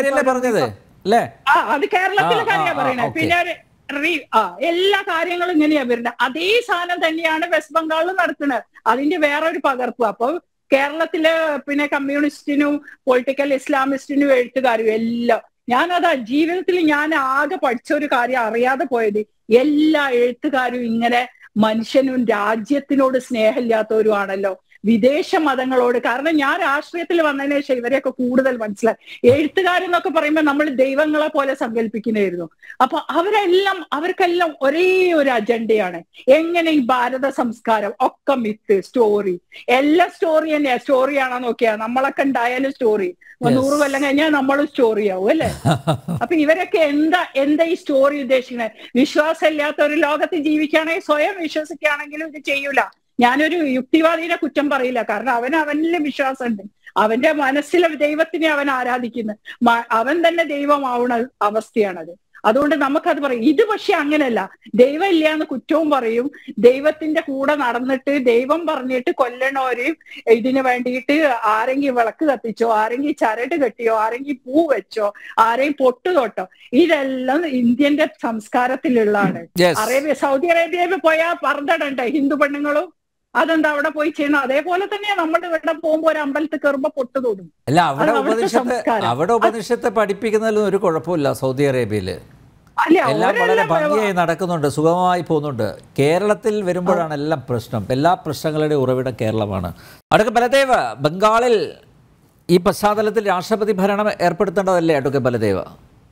അത് കേരളത്തിലെ കാര്യമാണ് പറയണത്. പിന്നെ എല്ലാ കാര്യങ്ങളും ഇങ്ങനെയാ വരുന്നത്. അതേ സാധനം തന്നെയാണ് വെസ്റ്റ് ബംഗാളിൽ നടത്തുന്നത്. അതിന്റെ വേറൊരു പകർപ്പ്. അപ്പൊ കേരളത്തിലെ പിന്നെ കമ്മ്യൂണിസ്റ്റിനും പൊളിറ്റിക്കൽ ഇസ്ലാമിസ്റ്റിനും എഴുത്തുകാരും എല്ലാം, ഞാനതാ ജീവിതത്തിൽ ഞാൻ ആകെ പഠിച്ച ഒരു കാര്യം അറിയാതെ പോയത്, എല്ലാ എഴുത്തുകാരും ഇങ്ങനെ മനുഷ്യനും രാജ്യത്തിനോട് സ്നേഹമില്ലാത്തവരും ആണല്ലോ, വിദേശ മതങ്ങളോട്. കാരണം ഞാൻ രാഷ്ട്രീയത്തിൽ വന്നതിന് ശേഷം ഇവരെയൊക്കെ കൂടുതൽ മനസ്സിലായി. എഴുത്തുകാരെന്നൊക്കെ പറയുമ്പോൾ നമ്മൾ ദൈവങ്ങളെ പോലെ സങ്കല്പിക്കുന്നതായിരുന്നു. അപ്പൊ അവർക്കെല്ലാം ഒരേ ഒരു അജണ്ടയാണ്. എങ്ങനെ ഈ ഭാരത സംസ്കാരം ഒക്കെ മിത്ത്, സ്റ്റോറി, എല്ലാ സ്റ്റോറി തന്നെയാ. സ്റ്റോറിയാണോ നോക്കിയാ നമ്മളൊക്കെ ഉണ്ടായാലും സ്റ്റോറി, 100 കൊല്ലം കഴിഞ്ഞാൽ നമ്മളും സ്റ്റോറി ആവും അല്ലെ? അപ്പൊ ഇവരൊക്കെ എന്താ ഈ സ്റ്റോറി ഉദ്ദേശിക്കുന്നത്? വിശ്വാസം ഇല്ലാത്ത ഒരു ലോകത്ത് ജീവിക്കുകയാണെങ്കിൽ, സ്വയം വിശ്വസിക്കുകയാണെങ്കിലും ഇത് ചെയ്യൂല. ഞാനൊരു യുക്തിവാദിനെ കുറ്റം പറയില്ല. കാരണം അവനിൽ വിശ്വാസമുണ്ട്. അവന്റെ മനസ്സിലെ ദൈവത്തിനെ അവൻ ആരാധിക്കുന്നു. അവൻ തന്നെ ദൈവമാവുന്ന അവസ്ഥയാണത്. അതുകൊണ്ട് നമുക്കത് പറയും. ഇത് പക്ഷെ അങ്ങനെയല്ല. ദൈവം ഇല്ല എന്ന് കുറ്റവും പറയും. ദൈവത്തിന്റെ കൂടെ നടന്നിട്ട് ദൈവം പറഞ്ഞിട്ട് കൊല്ലണവരെയും ഇതിന് വേണ്ടിയിട്ട് ആരെങ്കിലും വിളക്ക് കത്തിച്ചോ, ആരെങ്കിലും ചരട് കെട്ടിയോ, ആരെങ്കിലും പൂ വെച്ചോ, ആരെയും പൊട്ടു തൊട്ടോ, ഇതെല്ലാം ഇന്ത്യന്റെ സംസ്കാരത്തിലുള്ളതാണ്. സൗദി അറേബ്യയിൽ പോയാൽ പർദ്ദടണ്ടേ ഹിന്ദു പെണ്ണുങ്ങളും? അതെന്താ അവിടെ പോയി ചെയ്യണം? അതേപോലെ തന്നെയാ നമ്മുടെ ഇവിടെ പോകുമ്പോ ഒരു അമ്പലത്തിൽ കയറുമ്പോ പൊട്ടു തൊടും. അല്ല, അവിടെ ഉപനിഷത്തെ പഠിപ്പിക്കുന്നതിലും ഒരു കുഴപ്പമില്ല. സൗദി അറേബ്യയില് എല്ലാം വളരെ ഭംഗിയായി നടക്കുന്നുണ്ട്, സുഗമമായി പോകുന്നുണ്ട്. കേരളത്തിൽ വരുമ്പോഴാണ് എല്ലാം പ്രശ്നം. എല്ലാ പ്രശ്നങ്ങളുടെയും ഉറവിടം കേരളമാണ്. അഡ്വക്കേറ്റ് ബലദേവ്, ബംഗാളിൽ ഈ പശ്ചാത്തലത്തിൽ രാഷ്ട്രപതി ഭരണം ഏർപ്പെടുത്തേണ്ടതല്ലേ അഡ്വക്കേറ്റ് ബലദേവ്?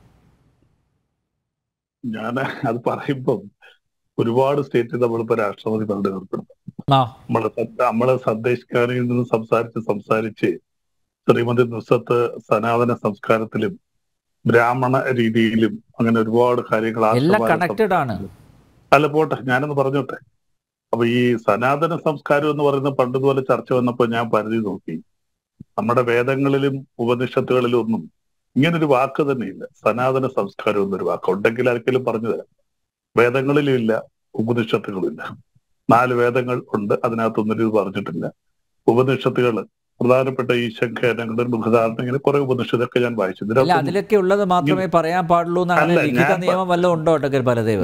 ഞാൻ അത് പറയുമ്പം ഒരുപാട് സ്റ്റേറ്റിൽ നമ്മളിപ്പോ രാഷ്ട്രപതി ഭരണം ഏർപ്പെടുത്തും. നമ്മള് സന്ദേശകാരിയിൽ നിന്ന് സംസാരിച്ച് ശ്രീമതി നുസത്ത് സനാതന സംസ്കാരത്തിലും ബ്രാഹ്മണ രീതിയിലും അങ്ങനെ ഒരുപാട് കാര്യങ്ങൾ അല്ല പോട്ടെ, ഞാനൊന്ന് പറഞ്ഞോട്ടെ. അപ്പൊ ഈ സനാതന സംസ്കാരം എന്ന് പറയുന്ന പണ്ടുപോലെ ചർച്ച വന്നപ്പോ ഞാൻ പരിധി നോക്കി. നമ്മുടെ വേദങ്ങളിലും ഉപനിഷത്തുകളിലും ഒന്നും ഇങ്ങനൊരു വാക്ക് തന്നെ ഇല്ല. സനാതന സംസ്കാരം എന്നൊരു വാക്ക് ഉണ്ടെങ്കിൽ ആർക്കെങ്കിലും പറഞ്ഞു തരാം. വേദങ്ങളിലും ഇല്ല, ഉപനിഷത്തുകളില്ല. 4 വേദങ്ങൾ ഉണ്ട്, അതിനകത്തൊന്നും ഇത് പറഞ്ഞിട്ടില്ല. ഉപനിഷത്തുകൾ പ്രധാനപ്പെട്ട ഈ ശംഖേനങ്ങൾ, ബൃഹദാരണ്യം, ഇങ്ങനെ കുറെ ഉപനിഷത്തൊക്കെ ഞാൻ വായിച്ചു. അതിലൊക്കെ ഉള്ളത് മാത്രമേ പറയാൻ പാടുള്ളൂ എന്നാണ് ലിഖിത നിയമം വല്ലതും ഉണ്ടോ അഡ്വക്കേറ്റ് ബലദേവ്?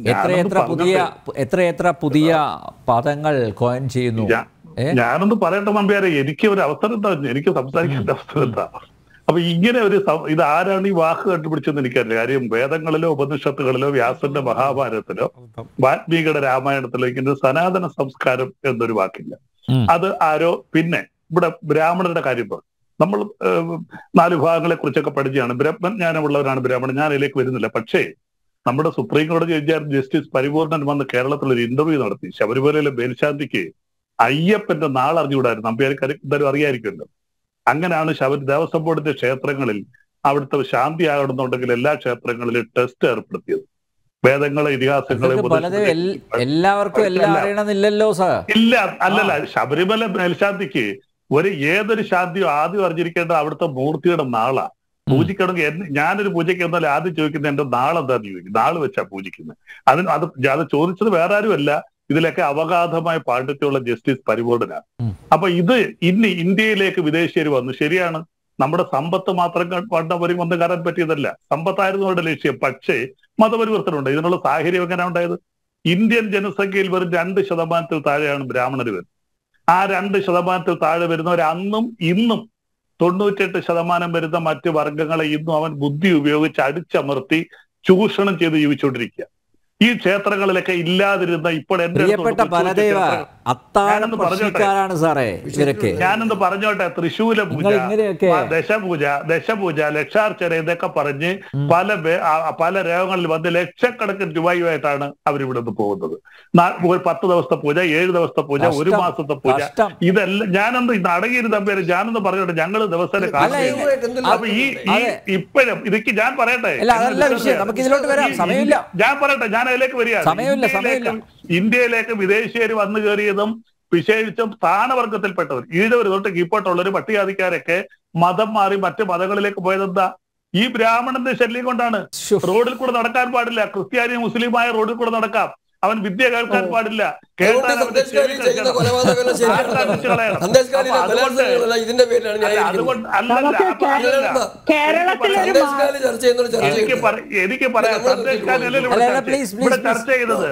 എത്ര പുതിയ പദങ്ങൾ കോയിൻ ചെയ്യുന്നു. ഞാനൊന്ന് പറയട്ടെ നമ്പ്യാരെ, എനിക്ക് ഒരു അവസരം എന്താ, എനിക്ക് സംസാരിക്കേണ്ട അവസരം എന്താ? അപ്പൊ ഇങ്ങനെ ഒരു ഇത് ആരാണ് ഈ വാക്ക് കണ്ടുപിടിച്ചെന്ന് എനിക്കറിയില്ല. കാര്യം വേദങ്ങളിലോ ഉപനിഷത്തുകളിലോ വ്യാസന്റെ മഹാഭാരതത്തിലോ വാൽമീകിയുടെ രാമായണത്തിലോ ഇങ്ങനെ സനാതന സംസ്കാരം എന്നൊരു വാക്കില്ല. അത് ആരോ പിന്നെ ഇവിടെ ബ്രാഹ്മണരുടെ കാര്യം പറഞ്ഞു. നമ്മൾ 4 വിഭാഗങ്ങളെ കുറിച്ചൊക്കെ പഠിച്ചാണ്. ബ്രഹ്മജ്ഞാനമുള്ളവരാണ് ബ്രാഹ്മണൻ. ഞാൻ അതിലേക്ക് വരുന്നില്ല. പക്ഷേ നമ്മുടെ സുപ്രീം കോടതി ജസ്റ്റിസ് പരിപൂർണൻ വന്ന് കേരളത്തിൽ ഒരു ഇന്റർവ്യൂ നടത്തി. ശബരിമലയിലെ മേൽശാന്തിക്ക് അയ്യപ്പന്റെ നാളറിഞ്ഞുകൂടായിരുന്നു. നമ്പ്യാർക്ക് എന്തായാലും അറിയായിരിക്കുമല്ലോ. അങ്ങനെയാണ് ദേവസ്വം ബോർഡിന്റെ ക്ഷേത്രങ്ങളിൽ അവിടുത്തെ ശാന്തി ആകണമെന്നുണ്ടെങ്കിൽ എല്ലാ ക്ഷേത്രങ്ങളിലും ടെസ്റ്റ് ഏർപ്പെടുത്തിയത്. വേദങ്ങളെ ഇതിഹാസങ്ങളെ എല്ലാവർക്കും ഇല്ല. അല്ലല്ല, ശബരിമല മേൽശാന്തിക്ക് ഏതൊരു ശാന്തിയോ ആദ്യം അറിഞ്ഞിരിക്കേണ്ടത് അവിടുത്തെ മൂർത്തിയുടെ നാളാ. പൂജിക്കണമെങ്കിൽ ഞാനൊരു പൂജയ്ക്ക് വന്നാൽ ആദ്യം ചോദിക്കുന്നത് എന്റെ നാളെന്താന്ന് ചോദിക്കും. നാള് വെച്ചാ പൂജിക്കുന്നത്. അത് ചോദിച്ചത് വേറെ ആരുമല്ല, ഇതിലൊക്കെ അവഗാധമായ പാണ്ഡിത്യമുള്ള ജസ്റ്റിസ് പരിപൂർണനാണ്. അപ്പൊ ഇത് ഇന്ന് ഇന്ത്യയിലേക്ക് വിദേശീയർ വന്നു. ശരിയാണ്, നമ്മുടെ സമ്പത്ത് മാത്രം കണ്ടവരും വന്ന് കയറാൻ പറ്റിയതല്ല. സമ്പത്തായിരുന്നു അവരുടെ ലക്ഷ്യം. പക്ഷേ മതപരിവർത്തനമുണ്ട്. ഇതിനുള്ള സാഹചര്യം എങ്ങനെ ഉണ്ടായത്? ഇന്ത്യൻ ജനസംഖ്യയിൽ വെറും 2% താഴെയാണ് ബ്രാഹ്മണർ വരുന്നത്. ആ 2% താഴെ വരുന്നവർ അന്നും ഇന്നും 98% വരുന്ന മറ്റ് വർഗങ്ങളെ ഇന്നും അവൻ ബുദ്ധി ഉപയോഗിച്ച് അടിച്ചമർത്തി ചൂഷണം ചെയ്ത് ജീവിച്ചുകൊണ്ടിരിക്കുക. ഈ ക്ഷേത്രങ്ങളിലൊക്കെ ഇല്ലാതിരുന്ന ഇപ്പോൾ ഞാനെന്ന് പറഞ്ഞോട്ടെ, തൃശ്ശൂല പൂജ, ദശപൂജ, ലക്ഷാർച്ചന ഇതൊക്കെ പറഞ്ഞ് പല രോഗങ്ങളിൽ വന്ന് ലക്ഷക്കണക്കിന് രൂപയുമായിട്ടാണ് അവരിവിടെ നിന്ന് പോകുന്നത്. 10 ദിവസത്തെ പൂജ, 7 ദിവസത്തെ പൂജ, 1 മാസത്തെ പൂജ, ഇതെല്ലാം ഞാനൊന്ന് ഇന്ന് അടങ്ങിയിരുന്ന പേര് ഞാനൊന്ന് പറഞ്ഞോട്ടെ. ഞങ്ങള് ദിവസം അപ്പൊ ഇപ്പോഴും ഇതൊക്കെ ഞാൻ പറയട്ടെ, ഞാൻ അതിലേക്ക് വരികയാണ്. ഇന്ത്യയിലേക്ക് വിദേശീയർ വന്നു കയറിയതും വിശേഷിച്ചും സ്ഥാനവർഗത്തിൽപ്പെട്ടവർ, ഈഴവർ തൊട്ട് കീഴ്പോട്ടുള്ളവർ, പട്ടികജാതിക്കാരൊക്കെ മതം മാറി മറ്റു മതങ്ങളിലേക്ക് പോയതെന്താ? ഈ ബ്രാഹ്മണന്റെ ശല്യം കൊണ്ടാണ്. റോഡിൽ കൂടെ നടക്കാൻ പാടില്ല. ക്രിസ്ത്യാനി മുസ്ലിമായ റോഡിൽ കൂടെ നടക്കാം. അവൻ വിദ്യ കേൾക്കാൻ പാടില്ല. എനിക്ക് പറയാം, ഇവിടെ ചർച്ച ചെയ്തത്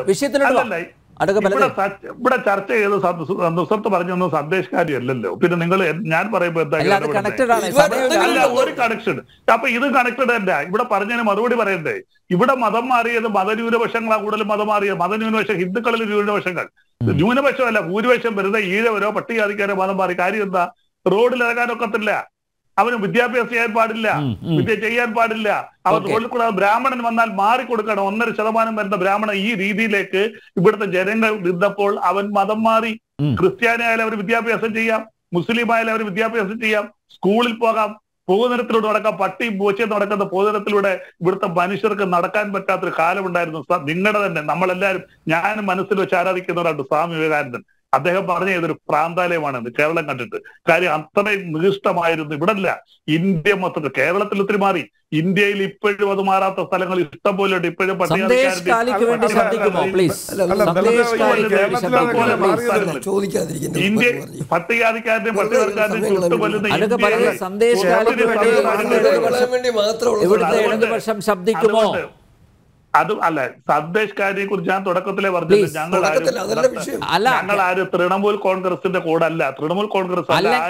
ഇവിടെ ചർച്ച ചെയ്ത് നുസർത്ത് പറഞ്ഞൊന്നും സന്ദേശകാരി അല്ലല്ലോ. പിന്നെ നിങ്ങൾ ഞാൻ പറയുമ്പോ എന്താ ഒരു കണക്ഷൻ? അപ്പൊ ഇത് കണക്റ്റഡ് അല്ല. ഇവിടെ പറഞ്ഞതിന് മറുപടി പറയണ്ടേ? ഇവിടെ മതം മാറിയത് മതന്യൂനപക്ഷങ്ങളാ കൂടുതൽ മതം മാറിയത്. മതന്യൂനപക്ഷം ഹിന്ദുക്കളിൽ ന്യൂനപക്ഷങ്ങൾ, ന്യൂനപക്ഷമല്ല ഭൂരിപക്ഷം വരുന്ന ഈഴവരോ പട്ടികജാതിക്കാരോ മതം മാറി. കാര്യം എന്താ? റോഡിൽ ഇറങ്ങാനൊക്കത്തില്ല. അവന് വിദ്യാഭ്യാസം ചെയ്യാൻ പാടില്ല, വിദ്യ ചെയ്യാൻ പാടില്ല. അവർ റോഡിൽ കൂടെ ബ്രാഹ്മണൻ വന്നാൽ മാറിക്കൊടുക്കണം. 1.5% വരുന്ന ബ്രാഹ്മണൻ ഈ രീതിയിലേക്ക് ഇവിടുത്തെ ജനങ്ങൾ നിന്നപ്പോൾ അവൻ മതം മാറി. ക്രിസ്ത്യാനി ആയാലും അവർ വിദ്യാഭ്യാസം ചെയ്യാം, മുസ്ലിം ആയാലും അവർ വിദ്യാഭ്യാസം ചെയ്യാം, സ്കൂളിൽ പോകാം, പൊതുനിരത്തിലൂടെ നടക്കാം. പട്ടിയും പൂച്ചയും നടക്കുന്ന പൊതുനിരത്തിലൂടെ ഇവിടുത്തെ മനുഷ്യർക്ക് നടക്കാൻ പറ്റാത്തൊരു കാലമുണ്ടായിരുന്നു. നിങ്ങളുടെ തന്നെ നമ്മളെല്ലാവരും, ഞാനും മനസ്സിൽ വെച്ച് ആരാധിക്കുന്നവരാണ് സ്വാമി വിവേകാനന്ദൻ. അദ്ദേഹം പറഞ്ഞ ഇതൊരു പ്രാന്താലയമാണെന്ന് കേരളം കണ്ടിട്ട്. കാര്യം അത്രയും നികൃഷ്ടമായിരുന്നു. ഇവിടെ അല്ല, ഇന്ത്യ മൊത്തത്തിൽ. കേരളത്തിൽ ഒത്തിരി മാറി. ഇന്ത്യയിൽ ഇപ്പോഴും അത് മാറാത്ത സ്ഥലങ്ങൾ ഇഷ്ടം പോലെ ഉണ്ട്. ഇപ്പോഴും ഇന്ത്യ പട്ടികജാതിക്കാരനെയും പട്ടികവർഗക്കാരനെയും ചുട്ടുകൊല്ലുന്ന അത് അല്ല. സന്ദേശകാരിയെ കുറിച്ച് ഞാൻ തുടക്കത്തിലെ പറഞ്ഞത്, ഞങ്ങളാരും തൃണമൂൽ കോൺഗ്രസിന്റെ കൂടെ അല്ല. തൃണമൂൽ കോൺഗ്രസ്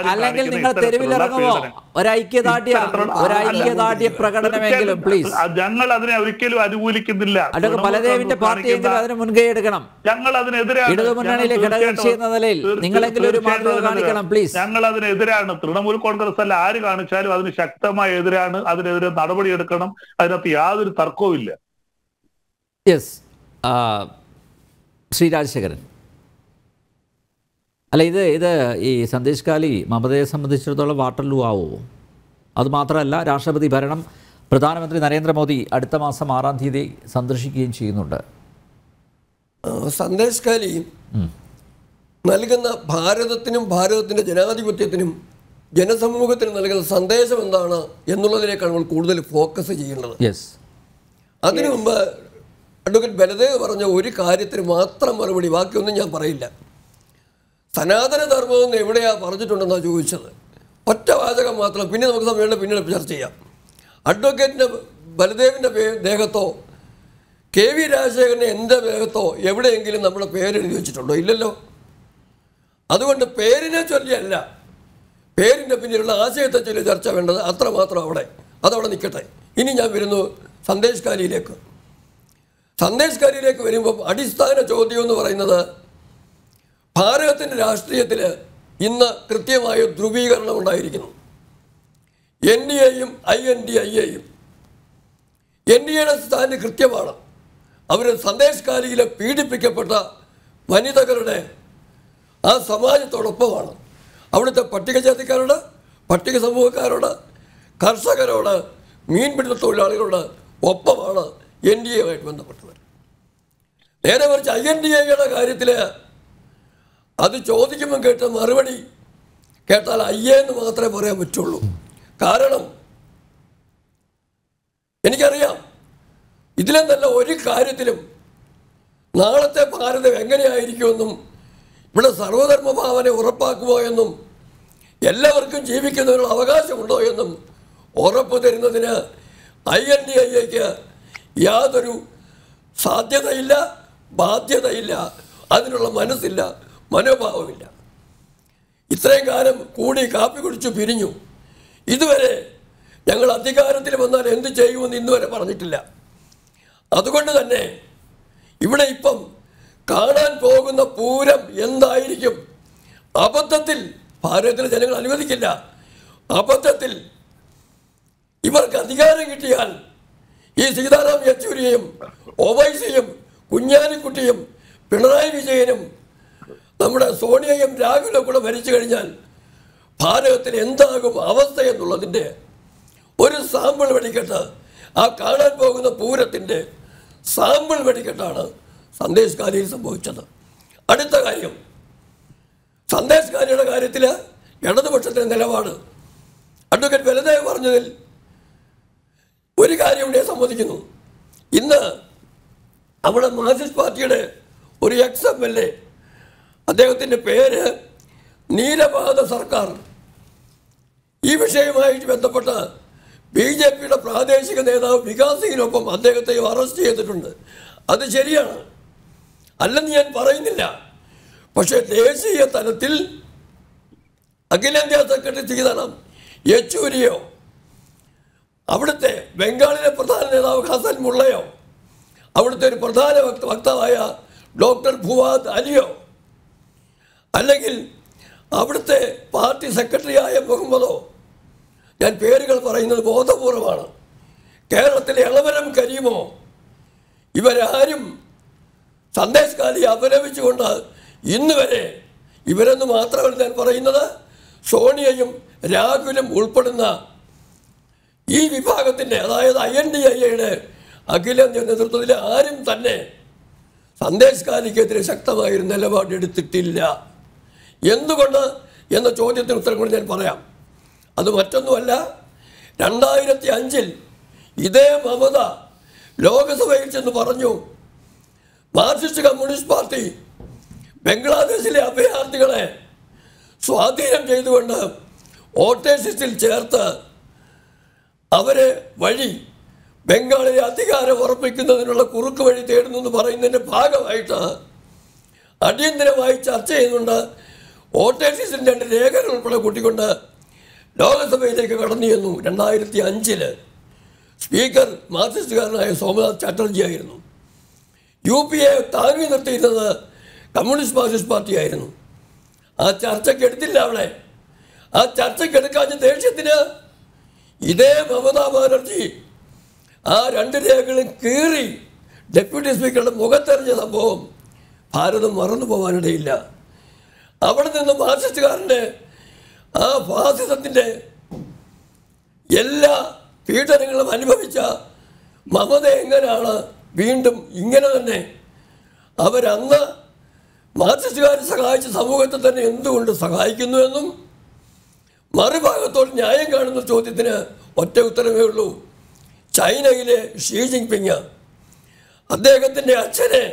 ഞങ്ങൾ അതിനെ ഒരിക്കലും അനുകൂലിക്കുന്നില്ല. ഞങ്ങൾ അതിനെതിരാണ്. തൃണമൂൽ കോൺഗ്രസ് അല്ല ആര് കാണിച്ചാലും അതിന് ശക്തമായ എതിരാണ്. അതിനെതിരെ നടപടിയെടുക്കണം. അതിനകത്ത് യാതൊരു തർക്കവും ഇല്ല. യെസ്, ശ്രീ രാജശേഖരൻ. അല്ല, ഇത് ഈ സന്ദേശ് കാലി മമതയെ സംബന്ധിച്ചിടത്തോളം വാട്ടർലൂ ആവുമോ? അതുമാത്രമല്ല, രാഷ്ട്രപതി ഭരണം പ്രധാനമന്ത്രി നരേന്ദ്രമോദി അടുത്ത മാസം 6-ാം തീയതി സന്ദർശിക്കുകയും ചെയ്യുന്നുണ്ട്. സന്ദേശ് കാലി നൽകുന്ന ഭാരതത്തിനും ഭാരതത്തിൻ്റെ ജനാധിപത്യത്തിനും ജനസമൂഹത്തിനും നൽകുന്ന സന്ദേശം എന്താണ് എന്നുള്ളതിലേക്കാണ് നമ്മൾ കൂടുതൽ ഫോക്കസ് ചെയ്യേണ്ടത്. അതിനു മുമ്പ് അഡ്വക്കേറ്റ് ബലദേവ് പറഞ്ഞ ഒരു കാര്യത്തിന് മാത്രം മറുപടി, ബാക്കിയൊന്നും ഞാൻ പറയില്ല. സനാതന ധർമ്മമെന്ന് എവിടെയാണ് പറഞ്ഞിട്ടുണ്ടെന്നാണ് ചോദിച്ചത്. ഒറ്റ വാചകം മാത്രം, പിന്നെ നമുക്ക് സമയമുള്ള പിന്നീട് ചർച്ച ചെയ്യാം. അഡ്വക്കേറ്റിൻ്റെ ബലദേവിൻ്റെ ദേഹത്തോ KV രാജശേഖരൻ്റെ എൻ്റെ ദേഹത്തോ എവിടെയെങ്കിലും നമ്മുടെ പേരെഴുതി വെച്ചിട്ടുണ്ടോ? ഇല്ലല്ലോ. അതുകൊണ്ട് പേരിനെ ചൊല്ലിയല്ല, പേരിൻ്റെ പിന്നിലുള്ള ആശയത്തെ ചൊല്ലി ചർച്ച വേണ്ടത്. അത്രമാത്രം അതവിടെ നിൽക്കട്ടെ. ഇനി ഞാൻ വരുന്നു സന്ദേശ് കാലിയിലേക്ക് വരുമ്പം അടിസ്ഥാന ചോദ്യം എന്ന് പറയുന്നത്, ഭാരതത്തിൻ്റെ രാഷ്ട്രീയത്തിൽ ഇന്ന് കൃത്യമായ ധ്രുവീകരണം ഉണ്ടായിരിക്കുന്നു. NDAയും INDIAയും. NDAയുടെ സ്ഥാനം കൃത്യമാണ്. അവർ സന്ദേശ് കാലിയിലെ പീഡിപ്പിക്കപ്പെട്ട വനിതകളുടെ ആ സമാജത്തോടൊപ്പമാണ്. അവിടുത്തെ പട്ടികജാതിക്കാരോട്, പട്ടിക സമൂഹക്കാരോട്, കർഷകരോട്, മീൻപിടുത്ത തൊഴിലാളികളോട് ഒപ്പമാണ് NDAയുമായിട്ട് ബന്ധപ്പെട്ടവർ. നേരെ മറിച്ച് INDAയുടെ കാര്യത്തിൽ അത് ചോദിക്കുമ്പോൾ കേട്ട മറുപടി കേട്ടാൽ അയ്യേ എന്ന് മാത്രമേ പറയാൻ പറ്റുള്ളൂ. കാരണം എനിക്കറിയാം ഇതിലെ നല്ല ഒരു കാര്യത്തിലും നാളത്തെ ഭാരതം എങ്ങനെയായിരിക്കുമെന്നും ഇവിടെ സർവധർമ്മ ഭാവന ഉറപ്പാക്കുമോ എന്നും എല്ലാവർക്കും ജീവിക്കുന്നതിനുള്ള അവകാശമുണ്ടോ എന്നും ഉറപ്പ് തരുന്നതിന് INDIAയ്ക്ക് യാതൊരു സാധ്യതയില്ല, ബാധ്യതയില്ല, അതിനുള്ള മനസ്സില്ല, മനോഭാവമില്ല. ഇത്രയും കാലം കൂടി കാപ്പി കുടിച്ചു പിരിഞ്ഞു. ഇതുവരെ ഞങ്ങൾ അധികാരത്തിൽ വന്നാൽ എന്ത് ചെയ്യുമെന്ന് ഇന്നുവരെ പറഞ്ഞിട്ടില്ല. അതുകൊണ്ട് തന്നെ ഇവിടെ ഇപ്പം കാണാൻ പോകുന്ന പൂരം എന്തായിരിക്കും? അബദ്ധത്തിൽ ഭാരതത്തിലെ ജനങ്ങൾ അനുവദിക്കില്ല. അബദ്ധത്തിൽ ഇവർക്ക് അധികാരം കിട്ടിയാൽ ഈ സീതാറാം യെച്ചൂരിയെയും ഒവൈസിയും കുഞ്ഞാലിക്കുട്ടിയും പിണറായി വിജയനും നമ്മുടെ സോണിയയും രാഹുലും കൂടെ ഭരിച്ചു കഴിഞ്ഞാൽ ഭാരതത്തിൽ എന്താകും അവസ്ഥ എന്നുള്ളതിൻ്റെ ഒരു സാമ്പിൾ വെടിക്കെട്ട്, ആ കാണാൻ പോകുന്ന പൂരത്തിൻ്റെ സാമ്പിൾ വെടിക്കെട്ടാണ് സന്ദേശ് കാലിയിൽ സംഭവിച്ചത്. അടുത്ത കാര്യം, സന്ദേശ് കാലിയുടെ കാര്യത്തിൽ ഇടതുപക്ഷത്തിൻ്റെ നിലപാട് അഡ്വക്കേറ്റ് ബലദേവ് പറഞ്ഞതിൽ ഒരു കാര്യം ഞാൻ സമ്മതിക്കുന്നു. ഇന്ന് നമ്മുടെ മാർക്സിസ്റ്റ് പാർട്ടിയുടെ ഒരു XMLA, അദ്ദേഹത്തിൻ്റെ പേര് നീലപാത സർക്കാർ, ഈ വിഷയവുമായിട്ട് ബന്ധപ്പെട്ട BJPയുടെ പ്രാദേശിക നേതാവ് വികാസ് സിംഗിനൊപ്പം അദ്ദേഹത്തെ അറസ്റ്റ് ചെയ്തിട്ടുണ്ട്. അത് ശരിയാണ്, അല്ലെന്ന് ഞാൻ പറയുന്നില്ല. പക്ഷേ ദേശീയ തലത്തിൽ അഖിലേന്ത്യാ സെക്രട്ടറി സീതാറാം യെച്ചൂരിയോ, അവിടുത്തെ ബംഗാളിലെ പ്രധാന നേതാവ് ഹസൻ മുള്ളയോ, അവിടുത്തെ ഒരു പ്രധാന വക്താവായ ഡോക്ടർ ഫുവാദ് അലിയോ, അല്ലെങ്കിൽ അവിടുത്തെ പാർട്ടി സെക്രട്ടറിയായ മുഹമ്മദോ, ഞാൻ പേരുകൾ പറയുന്നത് ബോധപൂർവമാണ്, കേരളത്തിലെ എളമരം കരീമോ, ഇവരാരും സന്ദേശ് കാലിയെ അപലപിച്ചുകൊണ്ട് ഇന്ന് വരെ, ഇവരെന്ന് മാത്രമല്ല ഞാൻ പറയുന്നത്, സോണിയയും രാഹുലും ഉൾപ്പെടുന്ന ഈ വിഭാഗത്തിൻ്റെ, അതായത് INDIAയുടെ അഖിലേന്ത്യാ നേതൃത്വത്തിൽ ആരും തന്നെ സന്ദേശ് കാലിക്കെതിരെ ശക്തമായൊരു നിലപാടെടുത്തിട്ടില്ല. എന്തുകൊണ്ട് എന്ന ചോദ്യത്തിന് ഉത്തരം കൊണ്ട് ഞാൻ പറയാം. അത് മറ്റൊന്നുമല്ല, 2005 ഇതേ മമത ലോകസഭയിൽ ചെന്ന് പറഞ്ഞു, മാർക്സിസ്റ്റ് കമ്മ്യൂണിസ്റ്റ് പാർട്ടി ബംഗ്ലാദേശിലെ അഭയാർത്ഥികളെ സ്വാധീനം ചെയ്തുകൊണ്ട് വോട്ടേഴ്സ് ലിസ്റ്റിൽ ചേർത്ത് അവരെ വഴി ബംഗാളിലെ അധികാരം ഉറപ്പിക്കുന്നതിനുള്ള കുറുക്ക് വഴി തേടുന്നു എന്ന് പറയുന്നതിൻ്റെ ഭാഗമായിട്ട് അടിയന്തരമായി ചർച്ച ചെയ്യുന്നുണ്ട്. വോട്ടേഴ്സ് ലിസ്റ്റിൽ 2 രേഖകൾ ഉൾപ്പെടെ കൂട്ടിക്കൊണ്ട് ലോകസഭയിലേക്ക് കടന്നു ചെന്നു. 2005 സ്പീക്കർ മാർക്സിസ്റ്റുകാരനായ സോമനാഥ് ചാറ്റർജി ആയിരുന്നു. UPA താങ്ങി നിർത്തിയിരുന്നത് കമ്മ്യൂണിസ്റ്റ് മാർക്സിസ്റ്റ് പാർട്ടിയായിരുന്നു. ആ ചർച്ചയ്ക്ക് എടുത്തില്ല അവിടെ. ആ ചർച്ചയ്ക്ക് എടുക്കാത്ത ദേഷ്യത്തിന് ഇതേ മമതാ ബാനർജി ആ 2 രേഖകളും കീറി ഡെപ്യൂട്ടി സ്പീക്കറുടെ മുഖത്തെറിഞ്ഞ സംഭവം ഭാരതം മറന്നു പോകാനിടയില്ല. അവിടെ നിന്ന് മാർക്സിസ്റ്റുകാരൻ്റെ ആ ഫാസിസത്തിൻ്റെ എല്ലാ പീഡനങ്ങളും അനുഭവിച്ച മമത എങ്ങനെയാണ് വീണ്ടും ഇങ്ങനെ തന്നെ അവരന്ന് മാർക്സിസ്റ്റുകാർ സഹായിച്ച സമൂഹത്തെ തന്നെ എന്തുകൊണ്ട് സഹായിക്കുന്നുവെന്നും മറുഭാഗത്തോട് ന്യായം കാണുന്ന ചോദ്യത്തിന് ഒറ്റ ഉത്തരമേ ഉള്ളൂ. ചൈനയിലെ ഷീ ജിൻപിങ് അദ്ദേഹത്തിൻ്റെ അച്ഛനെ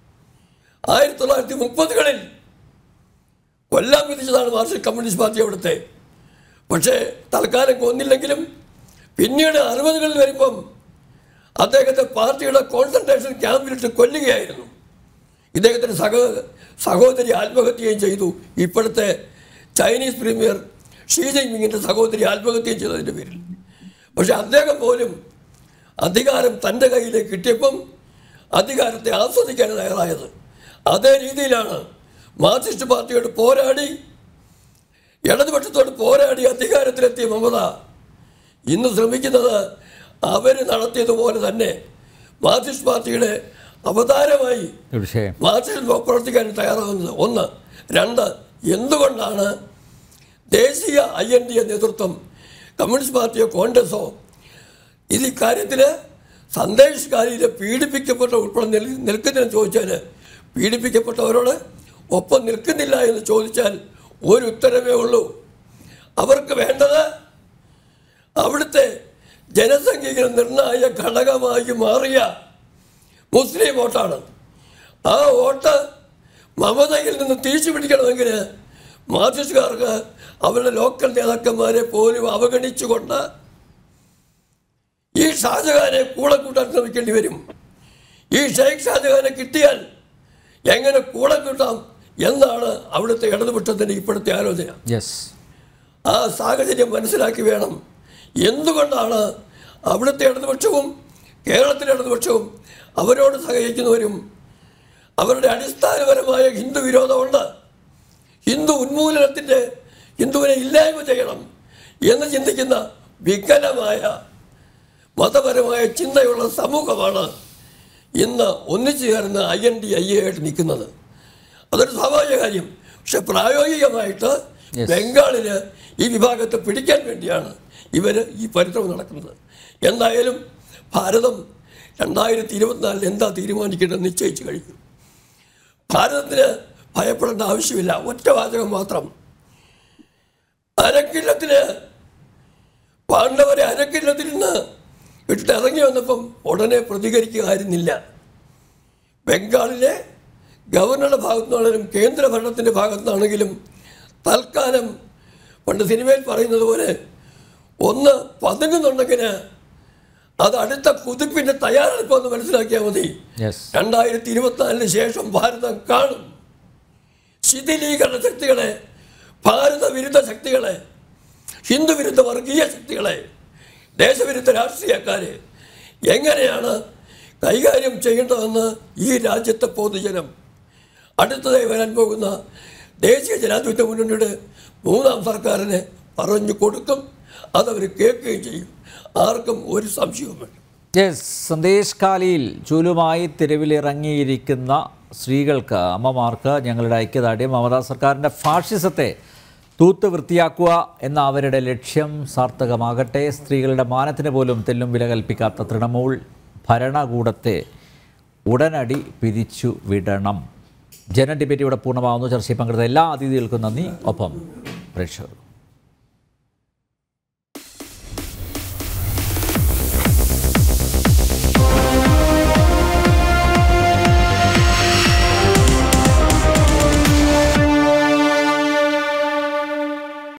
1930കളിൽ കൊല്ലാൻ വിധിച്ചതാണ് മാർക്സിസ്റ്റ് കമ്മ്യൂണിസ്റ്റ് പാർട്ടി അവിടുത്തെ. പക്ഷേ തൽക്കാലം കൊന്നില്ലെങ്കിലും പിന്നീട് 60കളിൽ വരുമ്പം അദ്ദേഹത്തെ പാർട്ടിയുടെ കോൺസെൻട്രേഷൻ ക്യാമ്പിലിട്ട് കൊല്ലുകയായിരുന്നു. ഇദ്ദേഹത്തിൻ്റെ സഹോദരി ആത്മഹത്യയും ചെയ്തു. ഇപ്പോഴത്തെ ചൈനീസ് പ്രീമിയർ ഷീ ജിൻപിങ്ങിൻ്റെ സഹോദരി ആത്മഹത്യയും ചെയ്തതിൻ്റെ പേരിൽ. പക്ഷെ അദ്ദേഹം പോലും അധികാരം തൻ്റെ കയ്യിലേക്ക് കിട്ടിയപ്പം അധികാരത്തെ ആസ്വദിക്കാൻ തയ്യാറായത്. അതേ രീതിയിലാണ് മാർക്സിസ്റ്റ് പാർട്ടിയോട് പോരാടി, ഇടതുപക്ഷത്തോട് പോരാടി അധികാരത്തിലെത്തിയ മമത ഇന്ന് ശ്രമിക്കുന്നത് അവർ നടത്തിയതുപോലെ തന്നെ മാർക്സിസ്റ്റ് പാർട്ടിയുടെ അവതാരമായി മാർക്സിസ്റ്റ് പ്രവർത്തിക്കാൻ തയ്യാറാകുന്നത്. ഒന്ന്. രണ്ട്, എന്തുകൊണ്ടാണ് ദേശീയ IND നേതൃത്വം, കമ്മ്യൂണിസ്റ്റ് പാർട്ടിയോ കോൺഗ്രസോ ഇത് ഇക്കാര്യത്തിൽ സന്ദേശ് കാലിയിലെ പീഡിപ്പിക്കപ്പെട്ട ഉൾപ്പെടെ നിൽക്കുന്നതെന്ന് ചോദിച്ചാൽ, പീഡിപ്പിക്കപ്പെട്ടവരോട് ഒപ്പം നിൽക്കുന്നില്ല എന്ന് ചോദിച്ചാൽ ഒരു ഉത്തരവേ ഉള്ളൂ. അവർക്ക് വേണ്ടത് അവിടുത്തെ ജനസംഖ്യയിൽ നിർണായക ഘടകമായി മാറിയ മുസ്ലിം വോട്ടാണ്. ആ വോട്ട് മമതയിൽ നിന്ന് തിരിച്ചു പിടിക്കണമെങ്കിൽ മാർക്സിസ്റ്റുകാർക്ക് അവരുടെ ലോക്കൽ നേതാക്കന്മാരെ പോലും അവഗണിച്ചുകൊണ്ട് ഈ ഷാജഹാനെ കൂടെ കൂട്ടാൻ ശ്രമിക്കേണ്ടി വരും. ഈ ഷെയ്ഖ് ഷാജഹാനെ കിട്ടിയാൽ എങ്ങനെ കൂടെ കൂട്ടാം എന്നാണ് അവിടുത്തെ ഇടതുപക്ഷത്തിൻ്റെ ഇപ്പോഴത്തെ ആലോചന. ആ സാഹചര്യം മനസ്സിലാക്കി വേണം. എന്തുകൊണ്ടാണ് അവിടുത്തെ ഇടതുപക്ഷവും കേരളത്തിലെ ഇടതുപക്ഷവും അവരോട് സഹകരിക്കുന്നവരും അവരുടെ അടിസ്ഥാനപരമായ ഹിന്ദു വിരോധമുണ്ട്, ഹിന്ദു ഉന്മൂലനത്തിൻ്റെ, ഹിന്ദുവിനെ ഇല്ലായ്മ ചെയ്യണം എന്ന് ചിന്തിക്കുന്ന വികലമായ മതപരമായ ചിന്തയുള്ള സമൂഹമാണ് ഇന്ന് ഒന്നിച്ചു ചേർന്ന് IND ആയിട്ട് നിൽക്കുന്നത്. അതൊരു സ്വാഭാവിക കാര്യം. പക്ഷെ പ്രായോഗികമായിട്ട് ബംഗാളിൽ ഈ വിഭാഗത്തെ പിടിക്കാൻ വേണ്ടിയാണ് ഇവർ ഈ പരിശ്രമം നടക്കുന്നത്. എന്തായാലും ഭാരതം 2024 എന്താ തീരുമാനിക്കേണ്ടത് നിശ്ചയിച്ചു കഴിഞ്ഞു. ഭാരതത്തിന് ഭയപ്പെടേണ്ട ആവശ്യമില്ല. ഒറ്റ വാചകം മാത്രം. അരക്കില്ലത്തിന് പാണ്ഡവരെ അരക്കില്ലത്തിൽ നിന്ന് ഇട്ടിറങ്ങി വന്നപ്പം ഉടനെ പ്രതികരിക്കുകയായിരുന്നില്ല. ബംഗാളിലെ ഗവർണറുടെ ഭാഗത്തുനിന്നാണെങ്കിലും കേന്ദ്ര ഭരണത്തിൻ്റെ ഭാഗത്തുനിന്നാണെങ്കിലും തൽക്കാലം പണ്ട് സിനിമയിൽ പറയുന്നത് പോലെ ഒന്ന് പതുങ്ങുന്നുണ്ടെങ്കിൽ അത് അടുത്ത കുതിപ്പിൻ്റെ തയ്യാറെടുപ്പെന്ന് മനസ്സിലാക്കിയാൽ മതി. 2024 ശേഷം ഭാരതം കാണും ശിഥിലീകരണ ശക്തികളെ, ഭാരത വിരുദ്ധ ശക്തികളെ, ഹിന്ദു വിരുദ്ധ വർഗീയ ശക്തികളെ, ദേശവിരുദ്ധ രാഷ്ട്രീയക്കാരെ എങ്ങനെയാണ് കൈകാര്യം ചെയ്യേണ്ടതെന്ന് ഈ രാജ്യത്തെ പൊതുജനം അടുത്തതായി വരാൻ പോകുന്ന ദേശീയ ജനാധിപത്യ മുന്നണിയുടെ 3ാം സർക്കാരിനെ പറഞ്ഞു കൊടുക്കും. അതവർ കേൾക്കുകയും ചെയ്യും. ആർക്കും ഒരു സംശയവും വേണ്ട. സന്ദേശ് കാലിയിൽ ചൂലുമായി തെരുവിലിറങ്ങിയിരിക്കുന്ന സ്ത്രീകൾക്ക്, അമ്മമാർക്ക് ഞങ്ങളുടെ ഐക്യദാർഢ്യം. മമതാ സർക്കാരിൻ്റെ ഫാഷിസത്തെ തൂത്ത് വൃത്തിയാക്കുക എന്ന അവരുടെ ലക്ഷ്യം സാർത്ഥകമാകട്ടെ. സ്ത്രീകളുടെ മാനത്തിന് പോലും തെല്ലും വില കൽപ്പിക്കാത്ത തൃണമൂൽ ഭരണകൂടത്തെ ഉടനടി പിരിച്ചു വിടണം. ജന ഡിബേറ്റ് ഇവിടെ പൂർണ്ണമാവുന്നു. ചർച്ചയിൽ പങ്കെടുത്ത എല്ലാ അതിഥികൾക്കും നന്ദി. ഒപ്പം പ്രേക്ഷകർ.